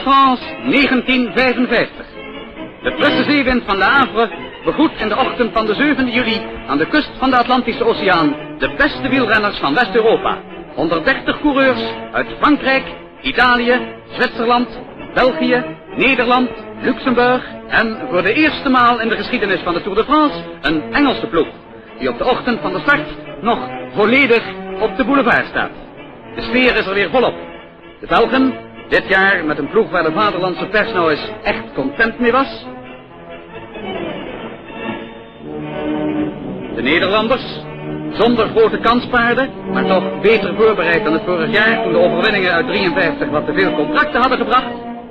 France 1955. De frisse zeewind van Le Havre begroet in de ochtend van de 7 juli aan de kust van de Atlantische Oceaan de beste wielrenners van West-Europa. 130 coureurs uit Frankrijk, Italië, Zwitserland, België, Nederland, Luxemburg en voor de eerste maal in de geschiedenis van de Tour de France een Engelse ploeg, die op de ochtend van de start nog volledig op de boulevard staat. De sfeer is er weer volop. De Belgen, dit jaar met een ploeg waar de vaderlandse pers nou eens echt content mee was. De Nederlanders, zonder grote kanspaarden, maar toch beter voorbereid dan het vorig jaar toen de overwinningen uit 53 wat te veel contracten hadden gebracht.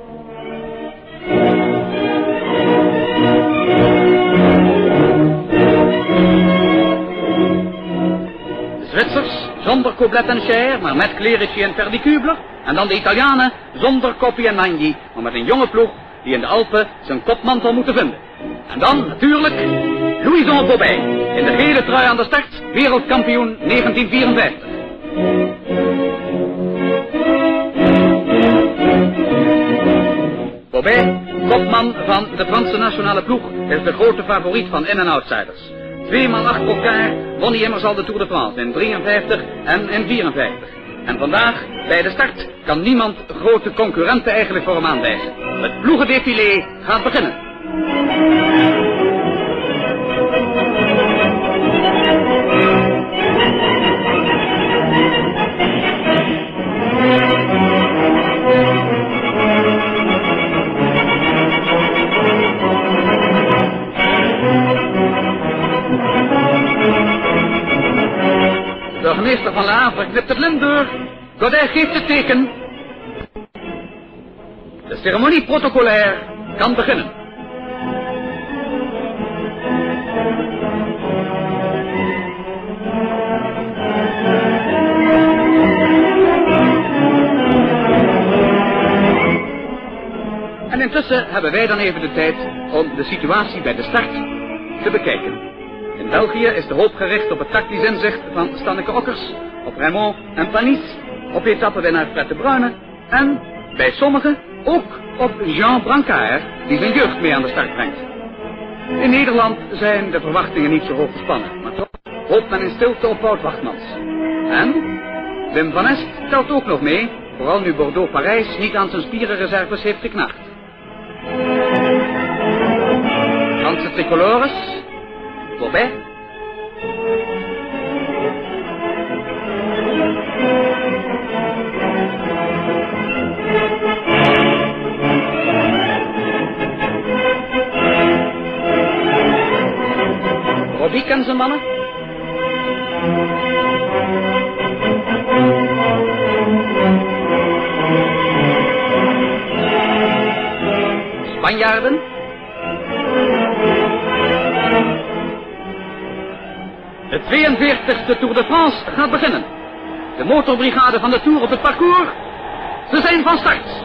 De Zwitsers, zonder Coblet en Cher, maar met Clerici en Perdicubler. En dan de Italianen, zonder Coppi en Nagli, maar met een jonge ploeg die in de Alpen zijn kopman zal moeten vinden. En dan, natuurlijk, Louison Bobet, in de gele trui aan de start, wereldkampioen 1954. Bobet, kopman van de Franse nationale ploeg, is de grote favoriet van in- en outsiders. 2 maal achter elkaar won hij immers al de Tour de France in 53 en in 54. En vandaag, bij de start, kan niemand grote concurrenten eigenlijk voor hem aanwijzen. Het ploegendefilé gaat beginnen. De burgemeester van Le Havre knipt het lint door. Godet geeft het teken. De ceremonie protocolaire kan beginnen. En intussen hebben wij dan even de tijd om de situatie bij de start te bekijken. In België is de hoop gericht op het tactisch inzicht van Stanneke Ockers, op Raymond en Panis, op etappenwinnaar Fred de Bruyne en, bij sommigen, ook op Jean Brancard, die zijn jeugd mee aan de start brengt. In Nederland zijn de verwachtingen niet zo hoog gespannen, maar toch hoopt men in stilte op Wout Wachtmans. En Wim van Est telt ook nog mee, vooral nu Bordeaux-Parijs niet aan zijn spierenreserves heeft geknaagd. Franse tricolores, Bobet. Robic en zijn mannen. Spanjaarden. De 42e Tour de France gaat beginnen. De motorbrigade van de Tour op het parcours. Ze zijn van start.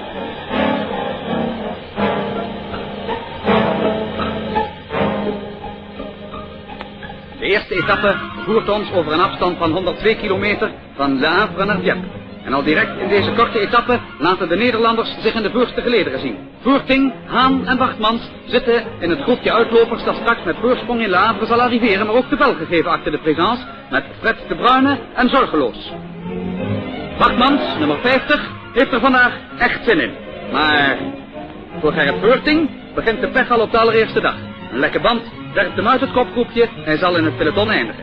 De eerste etappe voert ons over een afstand van 102 kilometer van Le Havre naar Dieppe. En al direct in deze korte etappe laten de Nederlanders zich in de voorste gelederen zien. Voorting, Haan en Wachtmans zitten in het groepje uitlopers dat straks met voorsprong in Le Havre zal arriveren, maar ook de Belgen geven achter de présence met Fred de Bruyne en Zorgeloos. Wachtmans, nummer 50, heeft er vandaag echt zin in. Maar voor Gerrit Voorting begint de pech al op de allereerste dag. Een lekke band werpt hem uit het kopgroepje, hij zal in het peloton eindigen.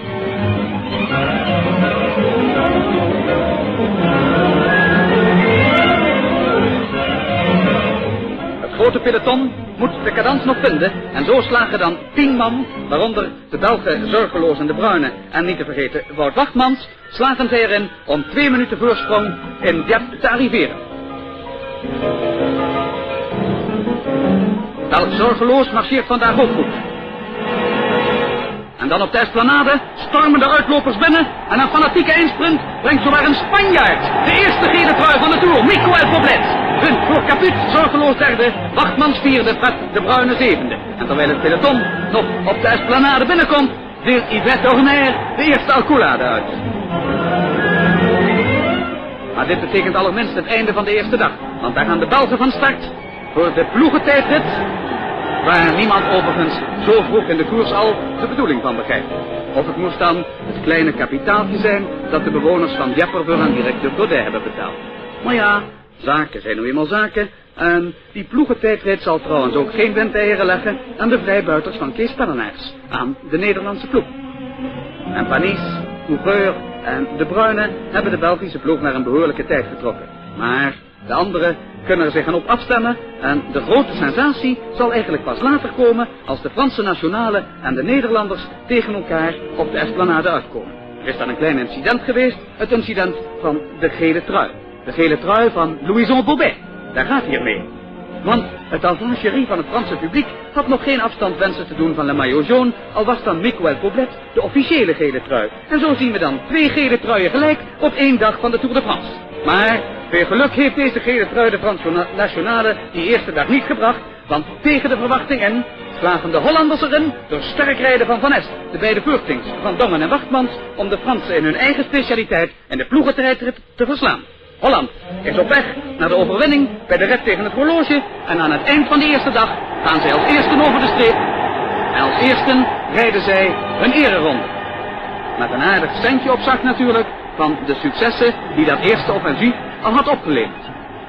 Het grote peloton moet de cadans nog vinden en zo slagen dan 10 man, waaronder de Belgen Zorgeloos en de Bruyne en niet te vergeten Wout Wachtmans, slagen zij erin om 2 minuten voorsprong in Dieppe te arriveren. Belg Zorgeloos marcheert vandaag ook goed. En dan op de esplanade stormen de uitlopers binnen en een fanatieke eindsprint brengt zowaar een Spanjaard de eerste gele trui van de Tour, Michael Poblet. Wint voor Caput, Zorgeloos derde, Wachtmans vierde, Fred de Bruyne zevende. En terwijl het peloton nog op de esplanade binnenkomt, deelt Yvette Horner de eerste alcoolade uit. Maar dit betekent allerminst het einde van de eerste dag. Want daar gaan de Belgen van start voor de ploegentijdrit, waar niemand overigens zo vroeg in de koers al de bedoeling van begrijpt. Of het moest dan het kleine kapitaaltje zijn dat de bewoners van Dieperveur aan directeur Godet hebben betaald. Maar ja, zaken zijn nu eenmaal zaken. En die ploegentijdrit zal trouwens ook geen windeieren leggen aan de vrijbuiters van Kees Pellenaars, aan de Nederlandse ploeg. En Panis, Couvreur en De Bruyne hebben de Belgische ploeg naar een behoorlijke tijd getrokken. Maar de anderen kunnen er zich aan op afstemmen en de grote sensatie zal eigenlijk pas later komen als de Franse nationale en de Nederlanders tegen elkaar op de esplanade uitkomen. Er is dan een klein incident geweest, het incident van de gele trui. De gele trui van Louison Bobet. Daar gaat hier mee. Want het alvangerie van het Franse publiek had nog geen afstand wensen te doen van Le Maillot Jaune, al was dan Miquel Poblet de officiële gele trui. En zo zien we dan 2 gele truien gelijk op 1 dag van de Tour de France. Maar veel geluk heeft deze gele trui de Franse nationale die eerste dag niet gebracht, want tegen de verwachting in slagen de Hollanders erin door sterk rijden van Van Est, de beide Voortings, Van Dongen en Wachtmans, om de Fransen in hun eigen specialiteit in de ploegentijdrit te verslaan. Holland is op weg naar de overwinning bij de red tegen het horloge en aan het eind van de eerste dag gaan zij als eersten over de streep en als eersten rijden zij hun ereronde. Met een aardig centje op zak natuurlijk van de successen die dat eerste offensief al had opgeleverd.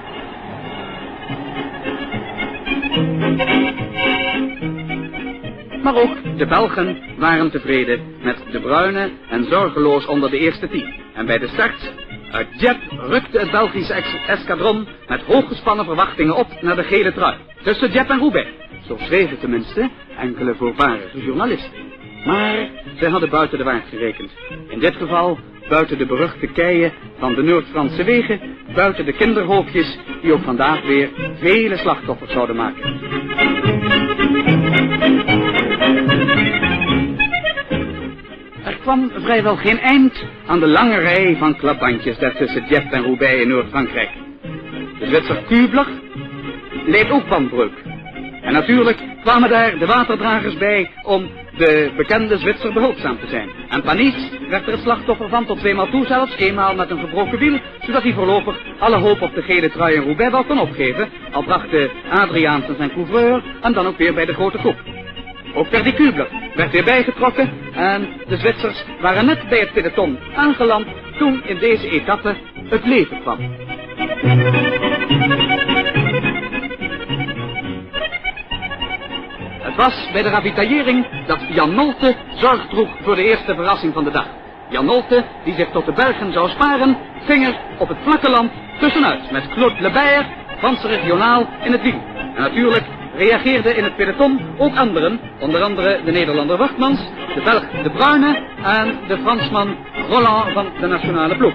Maar ook de Belgen waren tevreden met De Bruyne en zorgeloos onder de eerste 10. En bij de start uit Dieppe rukte het Belgische escadron met hooggespannen verwachtingen op naar de gele trui. Tussen Dieppe en Roubaix. Zo schreven tenminste enkele voorvarige journalisten. Maar zij hadden buiten de waard gerekend. In dit geval buiten de beruchte keien van de Noord-Franse wegen, buiten de kinderhoofdjes die ook vandaag weer vele slachtoffers zouden maken. Er kwam vrijwel geen eind aan de lange rij van klapbandjes daar tussen Dieppe en Roubaix in Noord-Frankrijk. De Zwitser Kübler leed ook bandbreuk. En natuurlijk kwamen daar de waterdragers bij om de bekende Zwitser behulpzaam te zijn. En Panis werd er het slachtoffer van tot 2 maal toe zelfs, 1 maal met een gebroken wiel, zodat hij voorlopig alle hoop op de gele trui in Roubaix wel kon opgeven, al brachten Adriaansen zijn couvreur en dan ook weer bij de grote groep. Ook Perdy Kübler werd weer bijgetrokken en de Zwitsers waren net bij het peloton aangeland toen in deze etappe het leven kwam. Het was bij de ravitaillering dat Jan Nolte zorg droeg voor de eerste verrassing van de dag. Jan Nolte, die zich tot de Belgen zou sparen, ging er op het vlakke land tussenuit met Claude Lebert, Franse regionaal, in het wiel. En natuurlijk reageerden in het peloton ook anderen, onder andere de Nederlander Wachtmans, de Belg De Bruyne en de Fransman Roland van de nationale ploeg.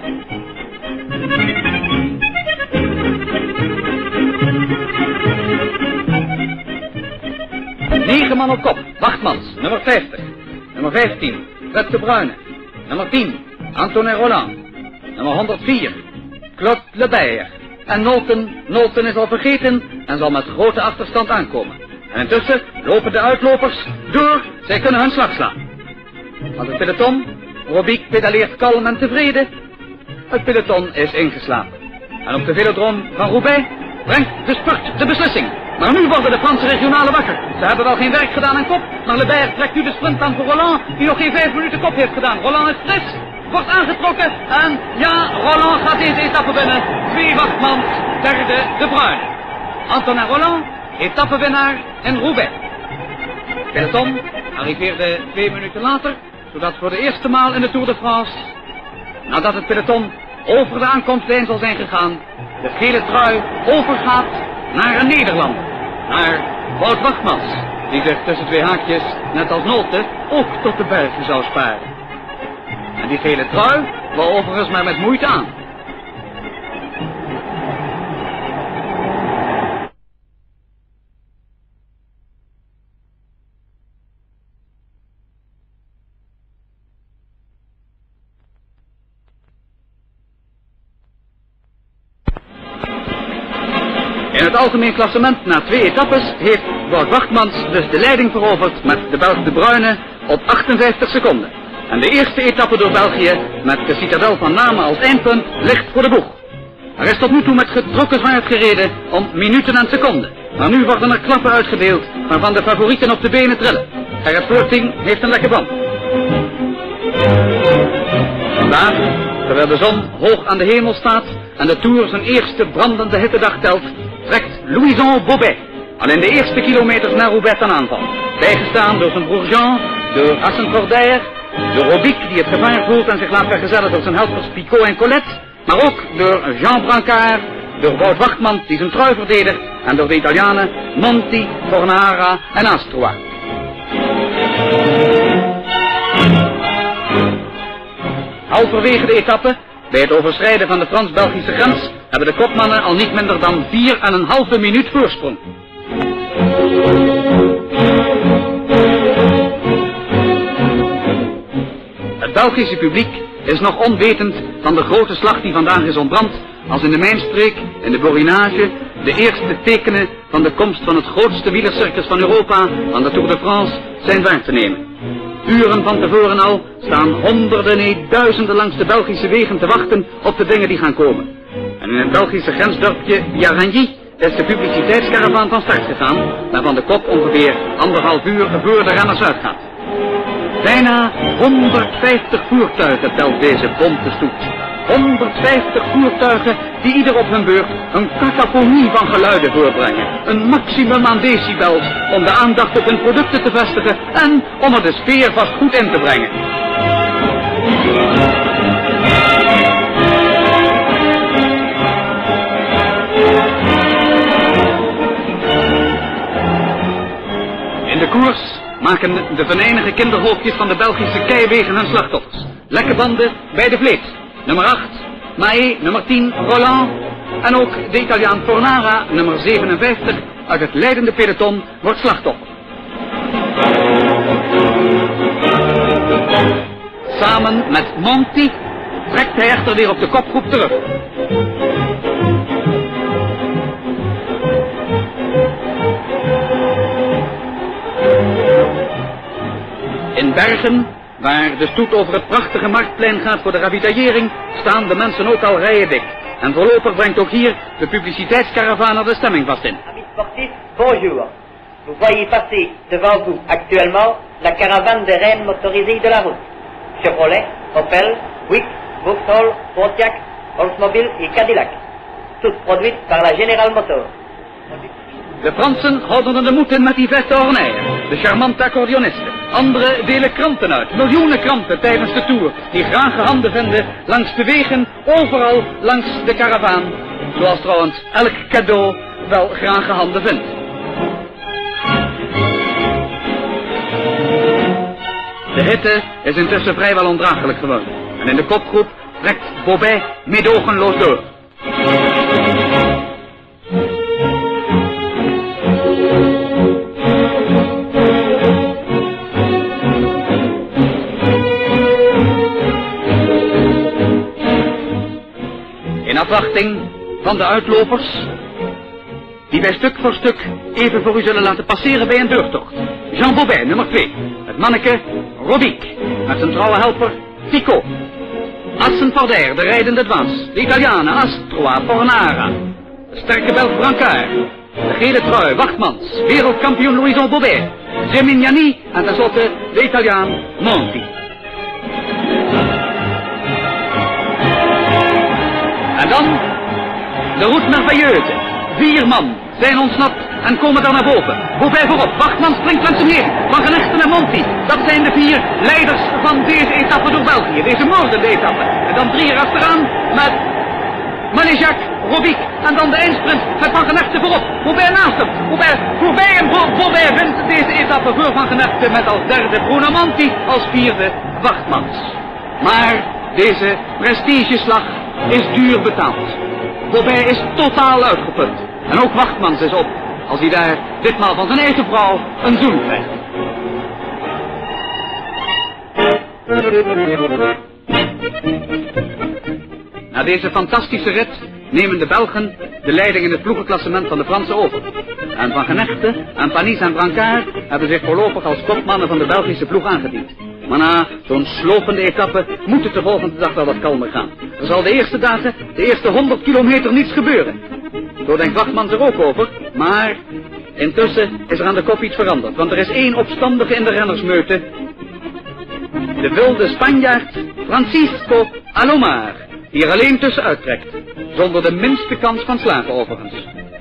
Negen man op kop, Wachtmans, nummer 50, nummer 15, Fred De Bruyne, nummer 10, Antonin Roland, nummer 104, Claude Lebert. En Nolten is al vergeten en zal met grote achterstand aankomen. En intussen lopen de uitlopers door, zij kunnen hun slag slaan. Want het peloton, Robic pedaleert kalm en tevreden. Het peloton is ingeslapen. En op de velodroom van Roubaix brengt de spurt de beslissing. Maar nu worden de Franse regionale wakker. Ze hebben wel geen werk gedaan aan kop, maar Lebert trekt nu de sprint aan voor Roland, die nog geen 5 minuten kop heeft gedaan. Roland is fris, wordt aangetrokken en ja, Roland gaat deze etappe winnen. 2 Wachtmans, derde De Bruyne. Antonin Roland, etappewinnaar in Roubaix. Peloton arriveerde 2 minuten later, zodat voor de eerste maal in de Tour de France, nadat het peloton over de aankomstlijn zal zijn gegaan, de gele trui overgaat naar een Nederlander, naar Wout Wachtmans, die zich tussen 2 haakjes, net als Nolte, ook tot de Belgen zou sparen. En die gele trui wel overigens maar met moeite aan. In het algemeen klassement na 2 etappes heeft Wout Wachtmans dus de leiding veroverd met de Belg De Bruyne op 58 seconden. En de eerste etappe door België met de Citadel van Namen als eindpunt ligt voor de boeg. Er is tot nu toe met getrokken zwaard gereden om minuten en seconden. Maar nu worden er klappen uitgedeeld waarvan de favorieten op de benen trillen. Gerrit Voorting heeft een lekker band. Vandaag, terwijl de zon hoog aan de hemel staat en de Tour zijn eerste brandende hittedag telt, trekt Louison Bobet al in de eerste kilometers naar Roubaix ten aanval. Bijgestaan door zijn broer Jean, door Assencordaire, door Robic die het gevaar voelt en zich laat vergezellen door zijn helpers Picot en Colette, maar ook door Jean Brancard, door Wout Wachtman die zijn trui verdedigt en door de Italianen Monti, Fornara en Astroa. Halverwege de etappe, bij het overschrijden van de Frans-Belgische grens, hebben de kopmannen al niet minder dan 4,5 minuut voorsprong. Het Belgische publiek is nog onwetend van de grote slag die vandaag is ontbrand, als in de Mijnstreek, in de Borinage, de eerste tekenen van de komst van het grootste wielercircus van Europa aan de Tour de France zijn waar te nemen. Uren van tevoren al staan honderden, nee duizenden langs de Belgische wegen te wachten op de dingen die gaan komen. En in het Belgische grensdorpje Yarangui is de publiciteitskaravaan van start gegaan, waarvan de kop ongeveer 1,5 uur voor de renners uitgaat. Bijna 150 voertuigen telt deze bonte stoet. 150 voertuigen die ieder op hun beurt een cacophonie van geluiden voorbrengen. Een maximum aan decibels om de aandacht op hun producten te vestigen en om er de sfeer vast goed in te brengen. In de koers maken de venijnige kinderhoofdjes van de Belgische keiwegen hun slachtoffers. Lekke banden bij de vlees. Nummer 8, Mahé, nummer 10, Roland en ook de Italiaan Fornara, nummer 57, uit het leidende peloton, wordt slachtoffer. Samen met Monti trekt hij echter weer op de kopgroep terug. In Bergen, waar de stoet over het prachtige marktplein gaat voor de ravitaillering, staan de mensen ook al rijen dik. En voorlopig brengt ook hier de publiciteitskaravaan er de stemming vast in. Amis sportifs, bonjour. Vous voyez passer devant vous actuellement la caravane des rennes motorisées de la route. Chevrolet, Opel, Buick, Vauxhall, Pontiac, Oldsmobile et Cadillac. Toutes produites par la General Motors. De Fransen houden er de moed in met Yvette Horner, de charmante accordeoniste. Anderen delen kranten uit, miljoenen kranten tijdens de Tour, die graag handen vinden langs de wegen, overal langs de karavaan. Zoals trouwens elk cadeau wel graag handen vindt. De hitte is intussen vrijwel ondraaglijk geworden. En in de kopgroep trekt Bobet meedogenloos door. In afwachting van de uitlopers, die wij stuk voor stuk even voor u zullen laten passeren bij een deurtocht. Jean Bobet, nummer 2. Het manneke Robic, met zijn trouwe helper Picot. Assencordaire, de rijdende dwaas. De Italianen Astroa, Fornara. De sterke Belg Brancard. De gele trui, Wachtmans. Wereldkampioen Louison Bobet. Gemignani en tenslotte de Italiaan Monti. En dan de route merveilleuse. 4 man zijn ontsnapt en komen daar naar boven. Bobet voorop, Wachtman springt langs hem neer. Van Genechten en Monti, dat zijn de 4 leiders van deze etappe door België. Deze moordende etappe. En dan 3 erachteraan met Maléjac, Robic en dan de eindsprint met Van Genechten voorop. Bobet naast hem. Bobet voorbij en Bobet wint deze etappe voor Van Genechten met als derde Bruno Monti, als 4e Wachtmans. Maar deze prestigeslag is duur betaald. Bobet is totaal uitgeput. En ook Wachtmans is op, als hij daar ditmaal van zijn eigen vrouw een zoen krijgt. Na deze fantastische rit nemen de Belgen de leiding in het ploegenklassement van de Fransen over. En Van Genechten en Panis en Brancard hebben zich voorlopig als kopmannen van de Belgische ploeg aangediend. Maar na zo'n slopende etappe moet het de volgende dag wel wat kalmer gaan. Er zal de eerste dagen, de eerste 100 kilometer niets gebeuren. Zo denkt Wachtmans er ook over, maar intussen is er aan de kop iets veranderd, want er is één opstandige in de rennersmeute. De wilde Spanjaard Francisco Alomar, die er alleen tussenuit trekt, zonder de minste kans van slagen overigens.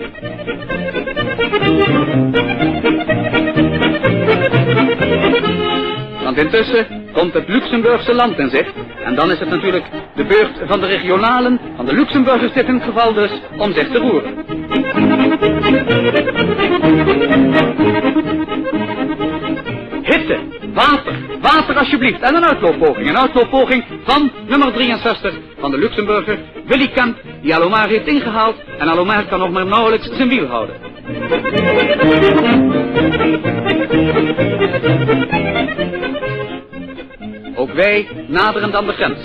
Want intussen komt het Luxemburgse land in zicht, en dan is het natuurlijk de beurt van de regionalen, van de Luxemburgers dit in het geval dus, om zich te roeren. Hitte, water alsjeblieft, en een uitlooppoging van nummer 63 van de Luxemburger, Willy Kemp, die Alomar heeft ingehaald, en Alomar kan nog maar nauwelijks zijn wiel houden. Ook wij naderen dan de grens.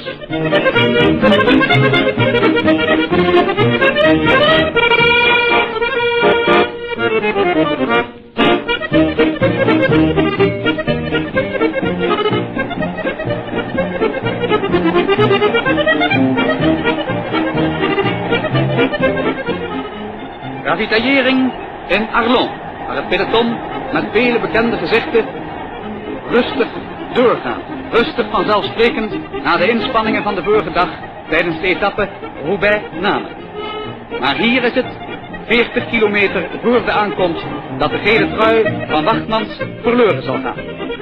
Ravitaillering in Arlon, waar het peloton met vele bekende gezichten rustig doorgaat. Rustig vanzelfsprekend na de inspanningen van de vorige dag tijdens de etappe Roubaix-Namen. Maar hier is het 40 kilometer voor de aankomst dat de gele trui van Wachtmans verloren zal gaan.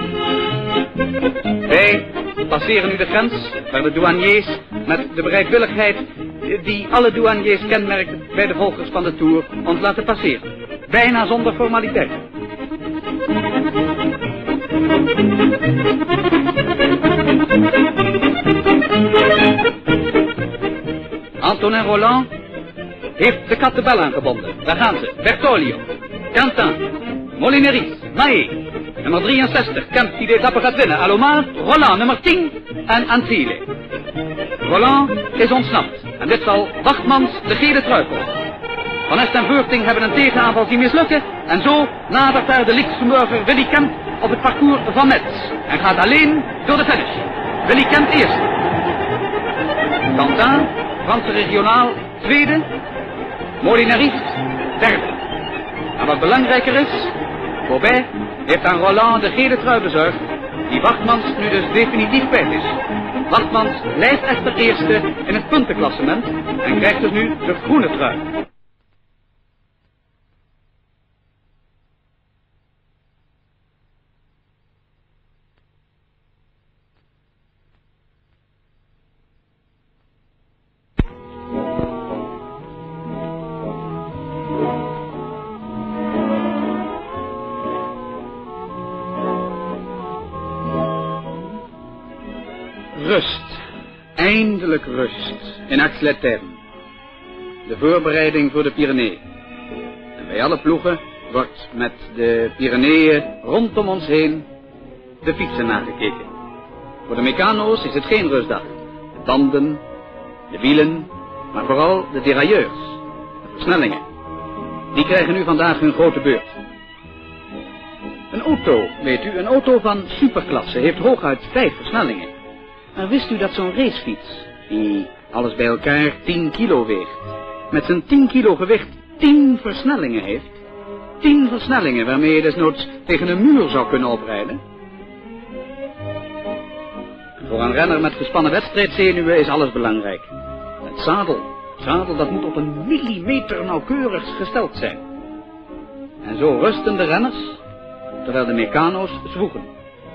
Wij passeren nu de grens waar de douaniers met de bereidwilligheid die alle douaniers kenmerkt bij de volgers van de Tour ons laten passeren. Bijna zonder formaliteiten. Antonin Roland heeft de kattenbel aangebonden. Daar gaan ze. Bertolio, Quentin, Molineris, Mahé, nummer 63, Kemp die de etappe gaat winnen. Alomar, Roland, nummer 10 en Antilles. Roland is ontsnapt en dit zal Wachtmans de gele trui kosten. Van Est en Veurting hebben een tegenaanval zien mislukken en zo nadert daar de Luxemburger Willy Kemp op het parcours van Metz en gaat alleen door de finish. Willy Kemp eerste. Quentin, Franse regionaal, tweede. Molineris, derde. En wat belangrijker is, Gobet heeft aan Roland de gele trui bezorgd, die Wachtmans nu dus definitief kwijt is. Wachtmans blijft echter eerste in het puntenklassement en krijgt dus nu de groene trui. Rust. Eindelijk rust. In Aix-les-Thermes. De voorbereiding voor de Pyreneeën. En bij alle ploegen wordt met de Pyreneeën rondom ons heen de fietsen nagekeken. Voor de mecano's is het geen rustdag. De banden, de wielen, maar vooral de derailleurs, de versnellingen. Die krijgen nu vandaag hun grote beurt. Een auto, weet u, een auto van superklasse heeft hooguit 5 versnellingen. Maar wist u dat zo'n racefiets, die alles bij elkaar 10 kilo weegt, met zijn 10 kilo gewicht 10 versnellingen heeft? 10 versnellingen waarmee je desnoods tegen een muur zou kunnen oprijden? En voor een renner met gespannen wedstrijdzenuwen is alles belangrijk. Het zadel dat moet op een millimeter nauwkeurig gesteld zijn. En zo rusten de renners, terwijl de mecano's zwoegen.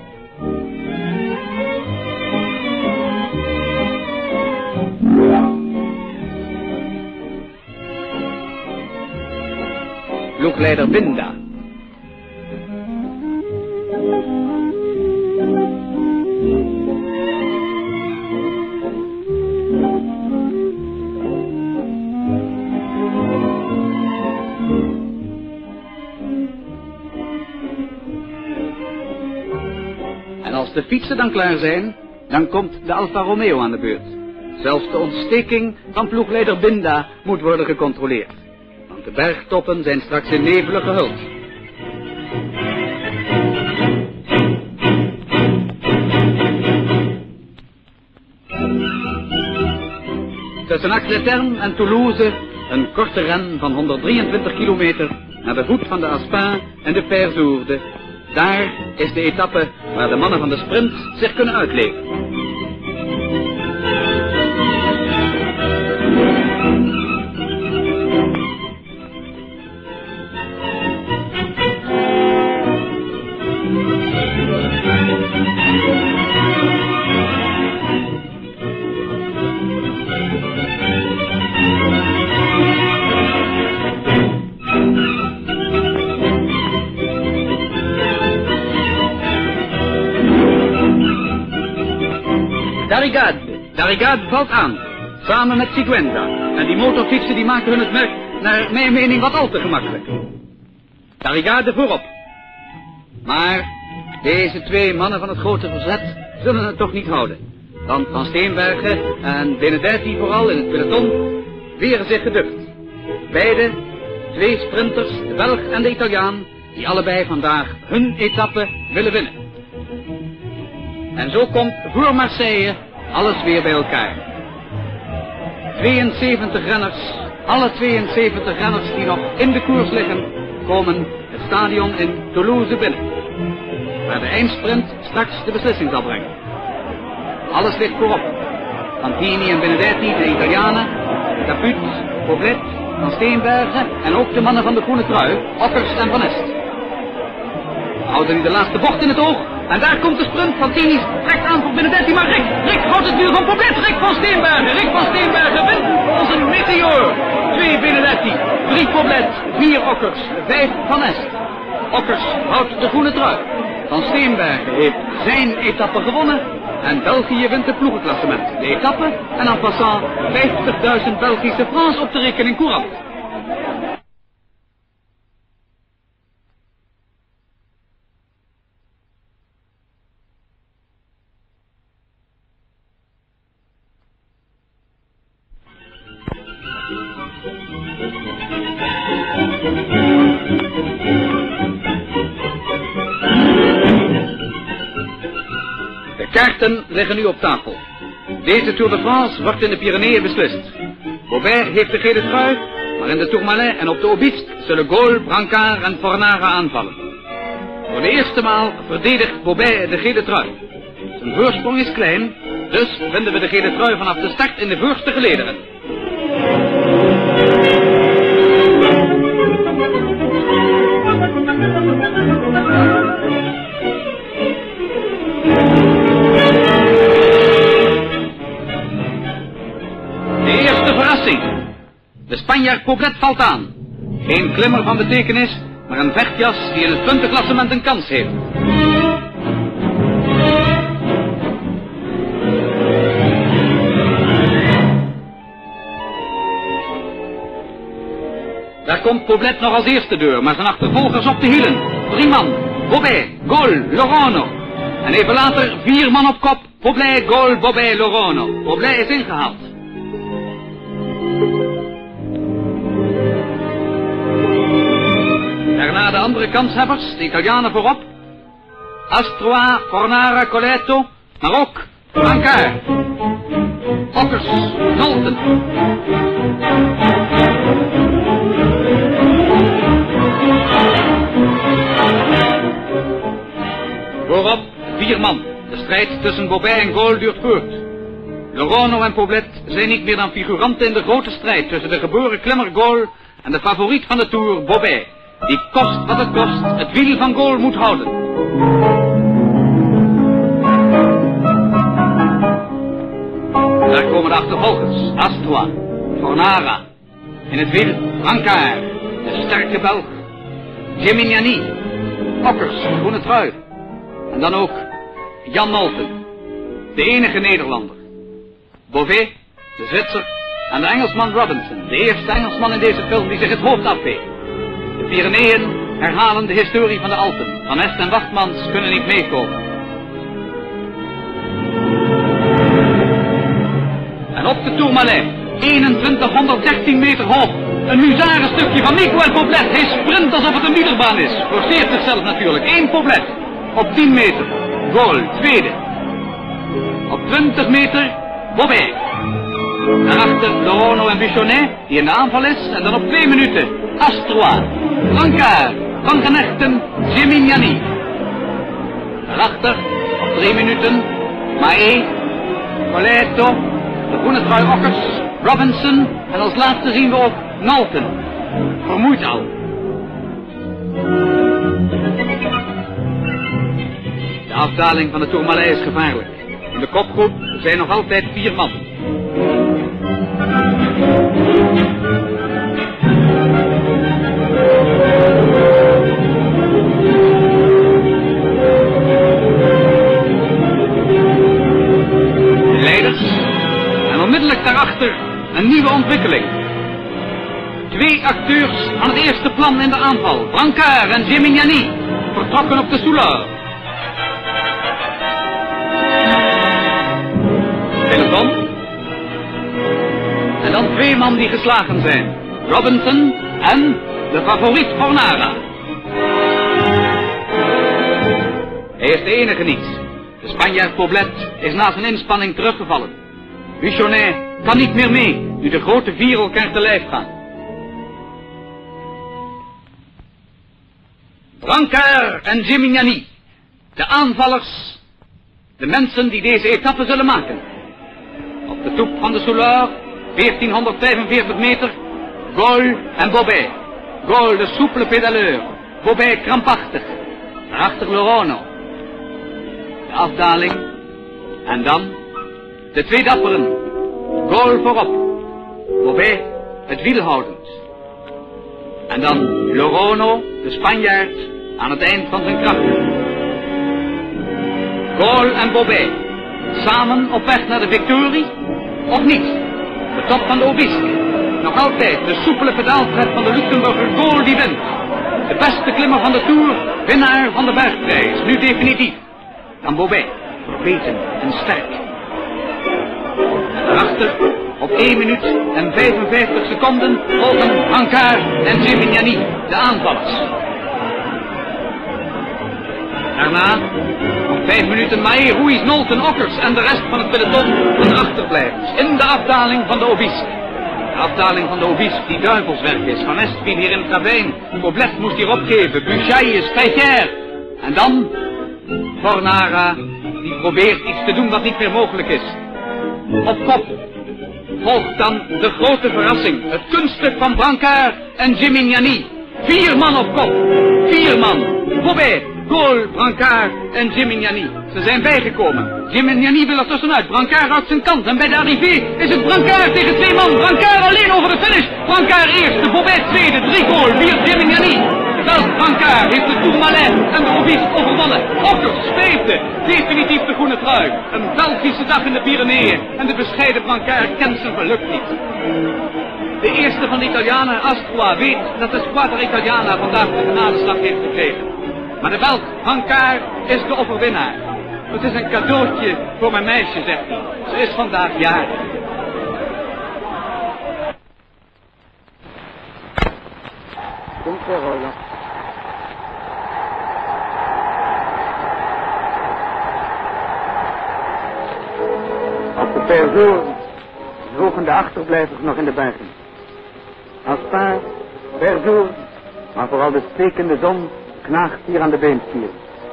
Ploegleider Binda. En als de fietsen dan klaar zijn, dan komt de Alfa Romeo aan de beurt. Zelfs de ontsteking van ploegleider Binda moet worden gecontroleerd. Want de bergtoppen zijn straks in nevelen gehuld. tussen Aix-les-Thermes en Toulouse een korte ren van 123 kilometer naar de voet van de Aspin en de Père-Sourde. Daar is de etappe waar de mannen van de sprint zich kunnen uitleven. Darrigade valt aan, samen met Siguenza. En die motorfietsen die maken hun het merk, naar mijn mening, wat al te gemakkelijk. Darrigade voorop. Maar deze twee mannen van het grote verzet zullen het toch niet houden. Want Van Steenbergen en Benedetti vooral in het peloton weren zich geducht. Beide, twee sprinters, de Belg en de Italiaan, die allebei vandaag hun etappe willen winnen. En zo komt voor Marseille alles weer bij elkaar. 72 renners, alle 72 renners die nog in de koers liggen, komen het stadion in Toulouse binnen, waar de eindsprint straks de beslissing zal brengen. Alles ligt voorop. Fantini en Benedetti, de Italianen, Caput, Poblet, Van Steenbergen en ook de mannen van de groene trui, Ockers en Van Est. Houden nu de laatste bocht in het oog. En daar komt de sprint. Fantini trekt aan voor Benedetti, maar Rick houdt het duur van Poblet. Rick van Steenbergen wint als een meteor. 2 Benedetti, 3 Poblet, 4 Ockers, 5 Van Est. Ockers houdt de groene trui. Van Steenbergen heeft zijn etappe gewonnen. En België wint het ploegenklassement. De etappe en en passant 50.000 Belgische francs op de rekening courant. De kaarten liggen nu op tafel. Deze Tour de France wordt in de Pyreneeën beslist. Bobet heeft de gele trui, maar in de Tourmalet en op de Aubisque zullen Gaulle, Brancard en Fornara aanvallen. Voor de eerste maal verdedigt Bobet de gele trui. Zijn voorsprong is klein, dus vinden we de gele trui vanaf de start in de voorste gelederen. De eerste verrassing. De Spanjaard Poblet valt aan. Geen klimmer van betekenis, maar een vechtjas die in het puntenklassement een kans heeft. Daar komt Poblet nog als eerste door, maar zijn achtervolgers op de hielen. 3 man, Bobet, Gaulle, Lorono. En even later 4 man op kop, Poblet, Gaulle, Bobet, Lorono. Poblet is ingehaald. Daarna de andere kanshebbers, de Italianen voorop. Astroa, Fornara, Coletto, maar ook Brancard, Ockers, Nolten. Voorop 4 man. De strijd tussen Bobet en Gaulle duurt voort. Lorono en Poblet zijn niet meer dan figuranten in de grote strijd tussen de geboren klimmer Gaulle en de favoriet van de Tour, Bobet, die kost wat het kost het wiel van Gaulle moet houden. Daar komen de achtervolgers, Astroa, Fornara, in het wiel Brancard, de sterke Belg, Gimignani, Ockers, groene trui, en dan ook Jan Nolten, de enige Nederlander, Bové, de Zwitser, en de Engelsman Robinson, de eerste Engelsman in deze film die zich het hoofd afveegt. De Pyreneeën herhalen de historie van de Alpen. Van Est en Wachtmans kunnen niet meekomen. En op de Tourmalet, 2113 meter hoog, een huzarenstukje van Miguel Poblet. Hij sprint alsof het een wielerbaan is. Forceert zichzelf natuurlijk. 1 Poblet. Op 10 meter, Gaulle, tweede. Op 20 meter, Bobet. Daarachter Lorono en Buchonnet, die in de aanval is. En dan op 2 minuten, Astrois, Brancard, Van Genechten, Gimignani. Daarachter, op 3 minuten, Mahé, Coleto, de groene trui Ockers, Robinson en als laatste zien we ook Nolten. Vermoeid al. De afdaling van de Tourmalet is gevaarlijk. In de kopgroep zijn nog altijd 4 man. De leiders en onmiddellijk daarachter een nieuwe ontwikkeling. 2 acteurs aan het eerste plan in de aanval, Brancard en Gimignani, vertrokken op de Soulard. Peloton. En dan 2 man die geslagen zijn, Robinson en de favoriet Fornara. Hij is de enige niet. De Spanjaard Poblet is na zijn inspanning teruggevallen. Buchonnet kan niet meer mee, nu de grote 4 elkaar te lijf gaan. Brancard en Gimignani, de aanvallers, de mensen die deze etappe zullen maken. Op de toep van de Soulard, 1445 meter, Gaulle en Bobet. Gaulle de soepele pedaleur, Bobet krampachtig, daarachter Lorono. De afdaling, en dan de 2 dapperen, Gaulle voorop, Bobet het wiel houdend. En dan Lorono, de Spanjaard, aan het eind van zijn krachten. Gaulle en Bobet, samen op weg naar de victorie, of niet? De top van de Aubisque, nog altijd de soepele pedaaltred van de Luxemburger Gaulle die wint. De beste klimmer van de Tour, winnaar van de bergprijs, nu definitief. Dan Bobet, verbeten en sterk. Daarachter, op 1 minuut en 55 seconden, volgen Brancard en Gimignani, de aanvallers. Daarna, op 5 minuten, Mahé, Ruiz, Nolten, Ockers en de rest van het peloton van de achterblijvers. In de afdaling van de Aubisque. De afdaling van de Aubisque die duivelswerk is. Van Est viel hier in het ravijn. Poblet moest hier opgeven. Buchaille, Speicher. En dan Fornara, die probeert iets te doen wat niet meer mogelijk is. Op kop volgt dan de grote verrassing. Het kunststuk van Brancard en Gimignani. 4 man op kop. 4 man. Bobet, Gaulle, Brancard en Gimignani. Ze zijn bijgekomen. Gimignani wil er tussenuit. Brancard houdt zijn kant. En bij de arrivée is het Brancard tegen 2 man. Brancard alleen over de finish. Brancard eerste, Bobet tweede, 3 Gaulle, 4 Gimignani. Terwijl Brancard heeft de Tourmalet en de Aubisque overwonnen. Ockers, vijfde, definitief de groene trui. Een Belgische dag in de Pyreneeën. En de bescheiden Brancard kent zijn geluk niet. De eerste van de Italianen, Astrois, weet dat de Squadra Italiana vandaag de genadeslag heeft gekregen. Maar de Belg Brancard is de overwinnaar. Het is een cadeautje voor mijn meisje, zegt hij. Ze is vandaag jarig. Komt voor Roland. Op de Perzour zoeken de achterblijvers nog in de bergen. Aspin, Perzour, maar vooral de stekende zon knaagt hier aan de beenspier.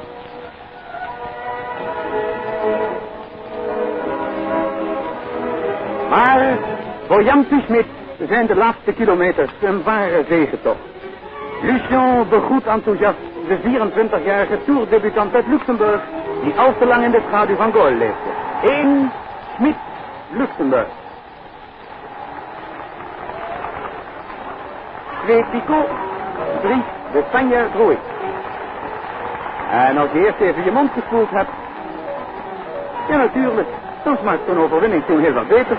Maar voor Jan Schmidt zijn de laatste kilometers een ware zegetocht. Lucien begroet enthousiast de 24-jarige toerdebutant uit Luxemburg, die al te lang in de schaduw van Gaulle leefde. 1 Schmidt, Luxemburg. 2 Picot, 3 de Spanjaard Ruiz. En als je eerst even je mond gespoeld hebt, ja natuurlijk, dan smaakt zo'n overwinning toen heel wat beter.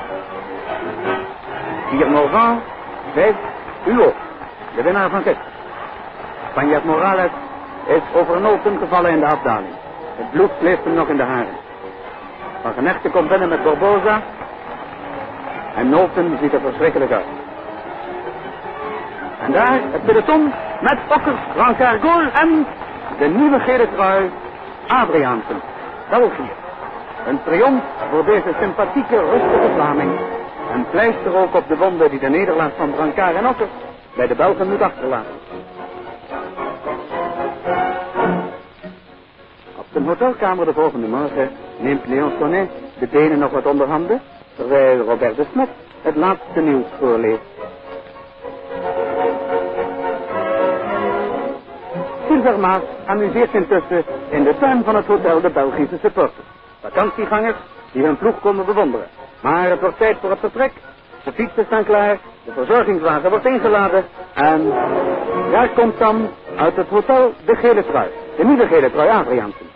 4 Morvan, 5 Hulot, de winnaar van gisteren. Spanjaard Morales is over Nolten gevallen in de afdaling. Het bloed kleeft hem nog in de haren. Van Genechten komt binnen met Barbosa. En Nolten ziet er verschrikkelijk uit. En daar het peloton met Ockers, Brancard, Gaulle en de nieuwe gele trui, Adriaansen, België. Een triomf voor deze sympathieke, rustige Vlaming. Een pleister ook op de wonden die de nederlaag van Brancard en Ockers bij de Belgen moet achterlaten. Op de hotelkamer de volgende morgen neemt Léon Sonnet de benen nog wat onder handen, terwijl Robert de Smet het laatste nieuws voorleest. Silvermaas amuseert intussen in de tuin van het hotel de Belgische supporters. Vakantiegangers die hun ploeg komen bewonderen. Maar het wordt tijd voor het vertrek. De fietsen staan klaar, de verzorgingswagen wordt ingeladen en daar komt dan uit het hotel de gele trui. De nieuwe gele trui Adriaansen.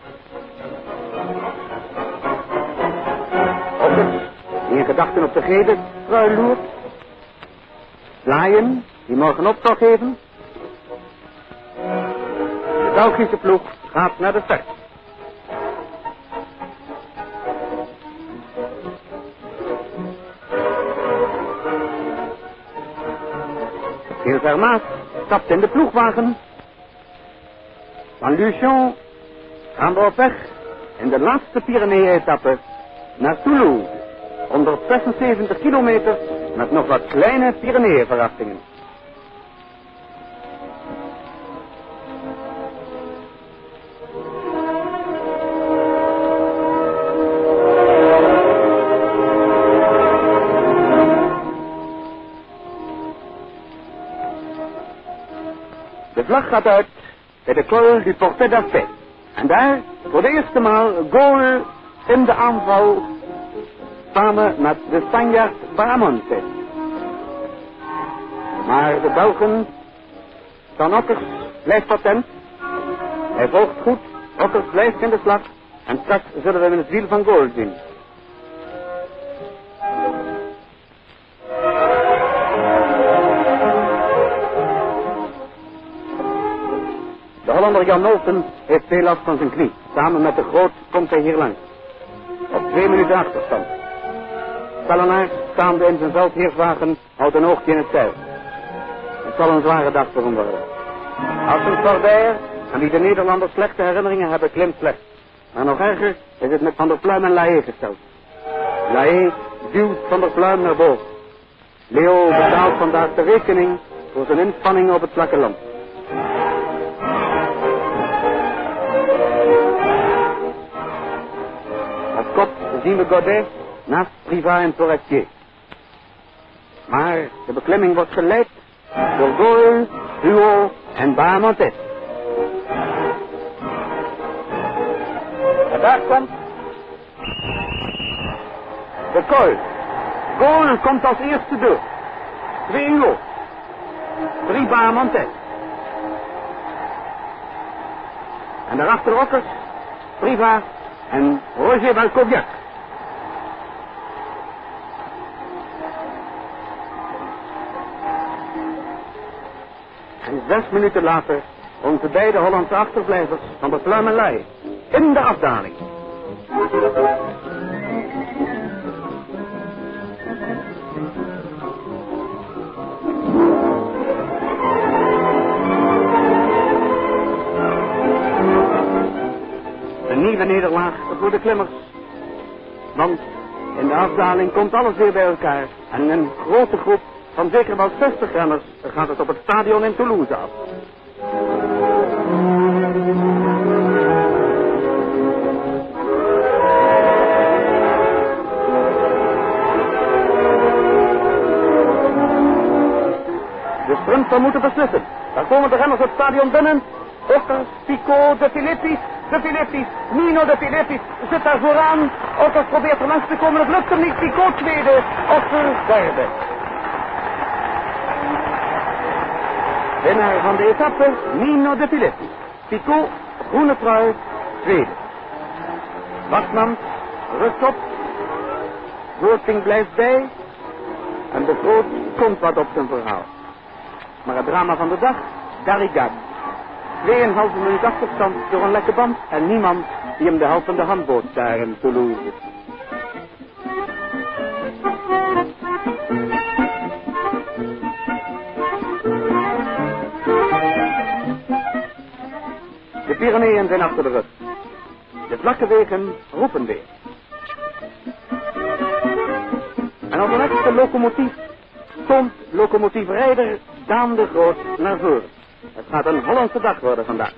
Ockers, die in gedachten op de gele trui loert. Laaien, die morgen op zal geven. De Belgische ploeg gaat naar de start. Silvermaas stapt in de ploegwagen. Van Luchon gaan we op weg in de laatste Pyrenee-etappe naar Toulouse. 176 kilometer met nog wat kleine Pyrenee-verrassingen. De vlag gaat uit bij de col du Portet d'Aspet. En daar voor de eerste maal Gaulle in de aanval samen met de Spanjaard Baramonte. Maar de Belgen van Ockers blijft attent. Hij volgt goed, Ockers blijft in de slag en straks zullen we hem in het wiel van Gaulle zien. De Hollander Jan Nolten heeft veel last van zijn knie. Samen met de Groot komt hij hier langs. Op 2 minuten achterstand. Stallenaar, staande in zijn veldheerswagen, houdt een oogje in het zeil. Het zal een zware dag voor hem worden. Als een Cordair, aan wie de Nederlanders slechte herinneringen hebben, klimt slecht. Maar nog erger is het met Van der Pluim en Lahaye gesteld. Lahaye duwt Van der Pluim naar boven. Leo betaalt vandaag de rekening voor zijn inspanningen op het vlakke land. Op kop zien we Godet naast Privat en Forestier. Maar de beklimming wordt geleid door Gaulle, Huot en Baramonte. En daar komt de col. Gaulle komt als eerste door. 2 Huot, 3 Baramonte. En daarachter Ockers, Privat en Roger Valcoviac. En 6 minuten later onze beide Hollandse achterblijvers Van der Pluim en Lahaye in de afdaling. Een nieuwe nederlaag voor de klimmers. Want in de afdaling komt alles weer bij elkaar. En een grote groep van zeker wel 60 renners gaat het op het stadion in Toulouse af. De sprint zal moeten beslissen. Daar komen de renners het stadion binnen. Ockers, Picot, de Philippis, Nino de Philippis zit daar vooraan. Ockers probeert er langs te komen, het lukt hem niet. Picot tweede, Ockers derde. Winnaar van de etappe, Nino de Philippis. Picot, groene trui, tweede. Wachtman, rust op. Goerting blijft bij. En de Groot komt wat op zijn verhaal. Maar het drama van de dag, Garrigade. 2,5 minuut achterstand door een lekke band en niemand die hem de helpende hand bood daar in Toulouse. De Pyreneeën zijn achter de rug. De vlakke wegen roepen weer. En als een echte locomotief komt locomotiefrijder Daan de Groot naar voren. Het gaat een Hollandse dag worden vandaag.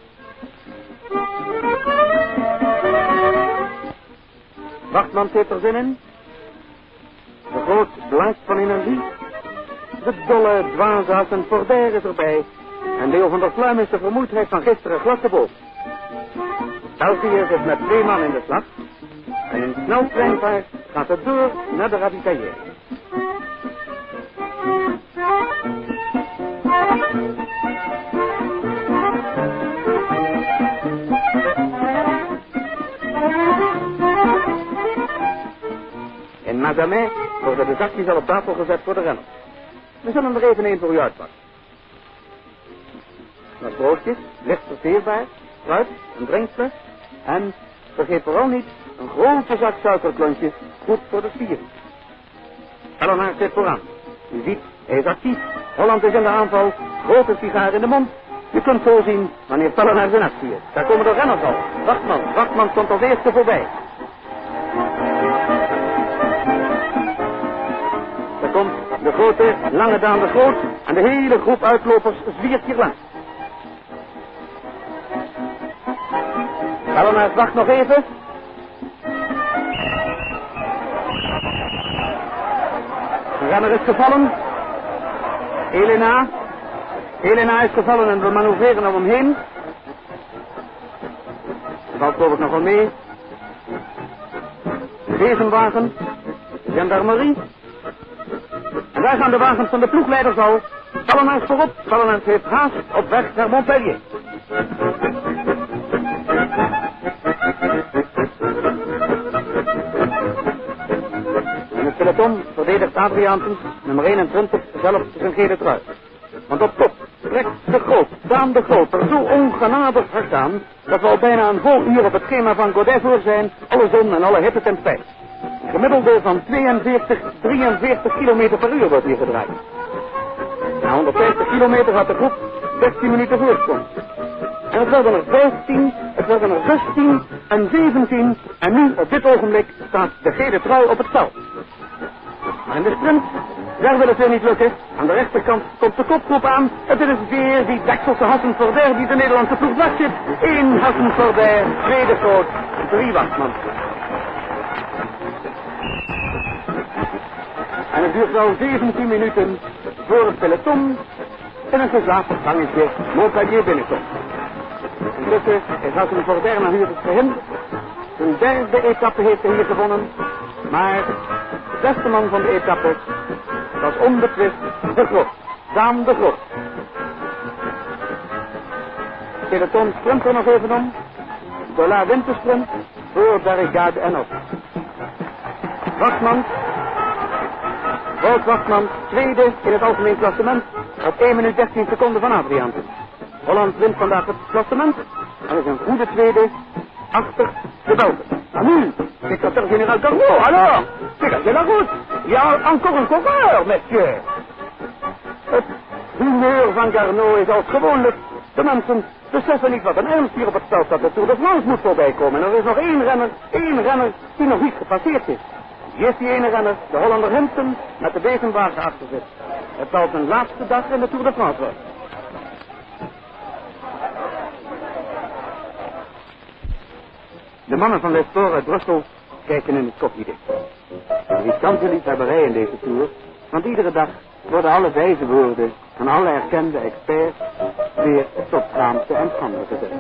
Wachtmans heeft er zin in. De Groot blaast van energie. De dolle dwaze en Fordair is erbij. En Leo van der Pluim is de vermoeidheid van gisteren glad te boven. België zit met 2 man in de slag. En in snel treinvaart gaat het door naar de ravitaillering. In Mazamet worden de zakjes al op tafel gezet voor de renners. We zullen er even een voor u uitpakken. Met broodjes, licht verteerbaar, fruit, een drinkfles en, vergeet vooral niet, een grote zak suikerklontjes, goed voor de spieren. Pellenaar zit vooraan. U ziet, hij is actief. Holland is in de aanval, grote sigaar in de mond. Je kunt zo zien wanneer Pellenaar zijn actie is. Daar komen de renners al. Wachtman komt als eerste voorbij. Daar komt de grote, lange Daan de Groot en de hele groep uitlopers zwiert hier langs. Pellenaar wacht nog even. De renner is gevallen. Helena is gevallen en we manoeuvreren er omheen. Valt geloof ik nog wel mee. De wegenwagen, de gendarmerie. En daar gaan de wagens van de ploegleiders al. Pellenaars voorop. Pellenaars heeft haast op weg naar Montpellier. In het peloton verdedigt Adriaansens, nummer 21, zelf zijn gele trui. Want op top trekt de Groot, Daan de Groot, er zo ongenadig hard aan, dat we al bijna een vol uur op het schema van Godet voor zijn, alle zon en alle hitte ten spijt. Een gemiddelde van 43 km per uur wordt hier gedraaid. Na 150 kilometer had de groep 16 minuten voorsprong. En het werden er 15, het werden er 16 en 17 en nu op dit ogenblik staat de gele trui op het spel. Maar in de sprint, daar wil het weer niet lukken. Aan de rechterkant komt de kopgroep aan. Het is weer die Dekselse Hassen Fordair die de Nederlandse ploeg dwars zit. 1 Hassen Fordair, 2 de Groot, 3 Wachtmans. En het duurt wel 17 minuten voor het peloton in een geslaagd gangetje Montpellier binnenkomt. Intussen is Hassen Fordair naar Huurens gehinderd. Zijn derde etappe heeft hij hier gewonnen. Maar de beste man van de etappe was onbetwist de Groot, Daan de Groot. De peloton sprint er nog even om. Dola wint de sprint voor Barricade en op. Wout Wachtmans, tweede in het algemeen klassement op 1 minuut 13 seconden van Adriaansen. Holland wint vandaag het klassement en is een goede tweede achter de Belgen. En nu, secrétaire général Carnot, alors, dégagez la route. Il y a encore un coureur, messieurs. Het humeur van Carnot is als gewoonlijk. De mensen beseffen niet wat een ernst hier op het spel staat. De Tour de France moet voorbij komen. En er is nog één renner die nog niet gepasseerd is. Hier is die ene renner, de Hollander Hempton, met de wegenwagen achter zich. Het zal zijn laatste dag in de Tour de France worden. De mannen van Lestor uit Brussel kijken in het koffiedik. Een riskante liefhebberij in deze tour, want iedere dag worden alle wijze woorden van alle erkende experts weer tot schaamte en schande gezet.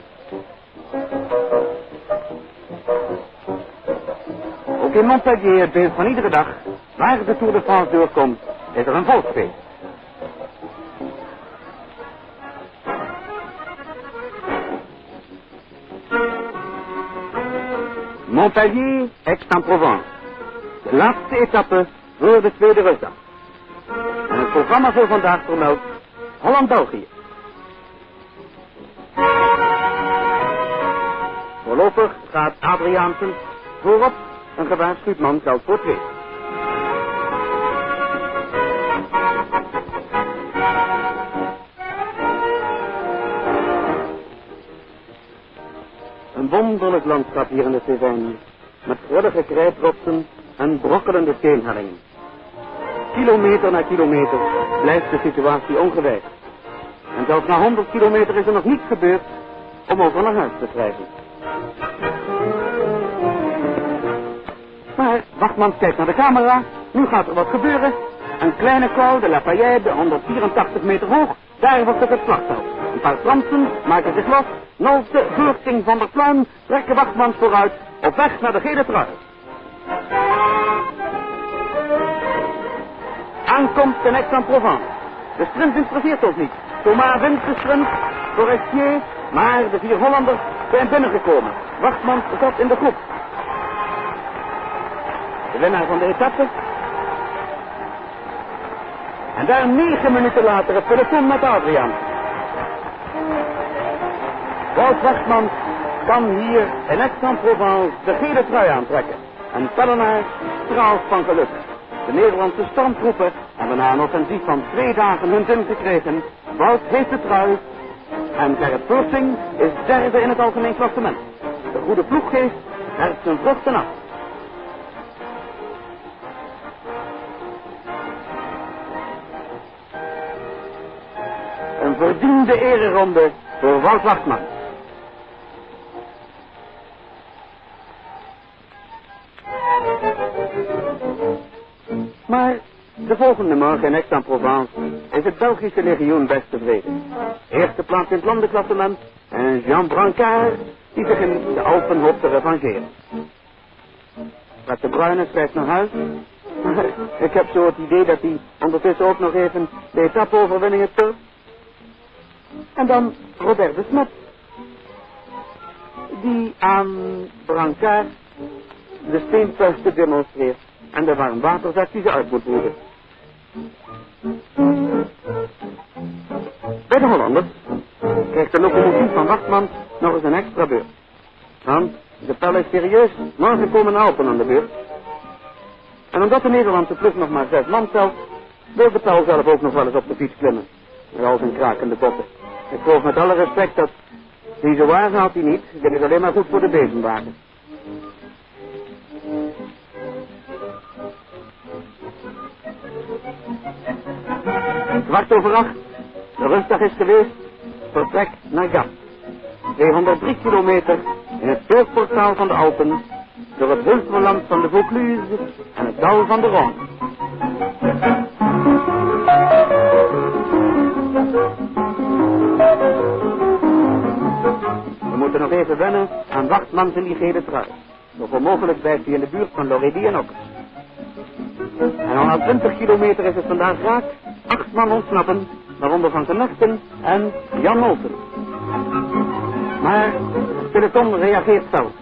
Ook in Montpellier, het beeld van iedere dag, waar de Tour de France doorkomt, is er een volksfeest. Montpellier, Aix-en-Provence. De laatste etappe voor de tweede rustdag. En het programma voor vandaag vermeldt Holland-België. Voorlopig gaat Adriaansen voorop, een gewaarschuwd man geldt voor 2. Een wonderlijk landschap hier in de Cévennes, met grillige krijtrotsen en brokkelende steenhellingen. kilometer na kilometer blijft de situatie ongewijzigd. En zelfs na 100 kilometer is er nog niets gebeurd om over naar huis te krijgen. Maar Wachtmans kijkt naar de camera. Nu gaat er wat gebeuren. Een kleine kou, de Lafayette, 184 meter hoog. Daar wordt het slagveld. Een paar Fransen maken zich los. Nolte, Vluchting, Van der Pluim trekken Wachtmans vooruit op weg naar de gele trui. Aankomst in Aix-en-Provence. De sprint interesseert ons niet. Thomas wint de sprint, Forestier, maar de 4 Hollanders zijn binnengekomen. Wachtmans zat in de groep. De winnaar van de etappe. En daar 9 minuten later het peloton met Adriaan. Wout Wachtmans kan hier in Aix-en-Provence de gele trui aantrekken. En Pellenaar straalt van geluk. De Nederlandse stormtroepen hebben na een offensief van 2 dagen hun zin gekregen. Wout heeft de trui. En Gerrit Voorsing is derde in het algemeen klassement. De goede ploeggeest werpt zijn vruchten af. Een verdiende ereronde voor Wout Wachtmans. Maar de volgende morgen in Aix-en-Provence is het Belgische legioen best tevreden. Eerste plaats in het landenklassement en Jean Brancard die begint de Alpenhoop te revancheren. Fred de Bruyne schrijft naar huis. Ik heb zo het idee dat hij ondertussen ook nog even de etappe-overwinningen telt. En dan Robert de Smet, die aan Brancard de steenpuisten demonstreert en de warmwaterzak die ze uit moet voeren. Bij de Hollanders krijgt de locomotief van Wachtmans nog eens een extra beurt. Want de Pelle is serieus, morgen komen de Alpen aan de beurt. En omdat de Nederlandse ploeg nog maar 6 man telt, wil de Pelle zelf ook nog wel eens op de fiets klimmen. Met al zijn krakende botten. Ik geloof met alle respect dat die zo waar haalt hij niet. Dit is alleen maar goed voor de bezemwagen. Kwart over 8, de rustdag is geweest, vertrek naar Gap. 203 kilometer in het poortportaal van de Alpen, door het Hulpverland van de Vaucluse en het dal van de Rhône. We moeten nog even wennen aan Wachtmans in die gele trui. Zoveel mogelijk blijft hij in de buurt van Loredi en Okkers. En al na 20 kilometer is het vandaag raak. 8 man ontsnappen, waaronder Van Knechten en Jan Nolten. Maar het peloton reageert fel.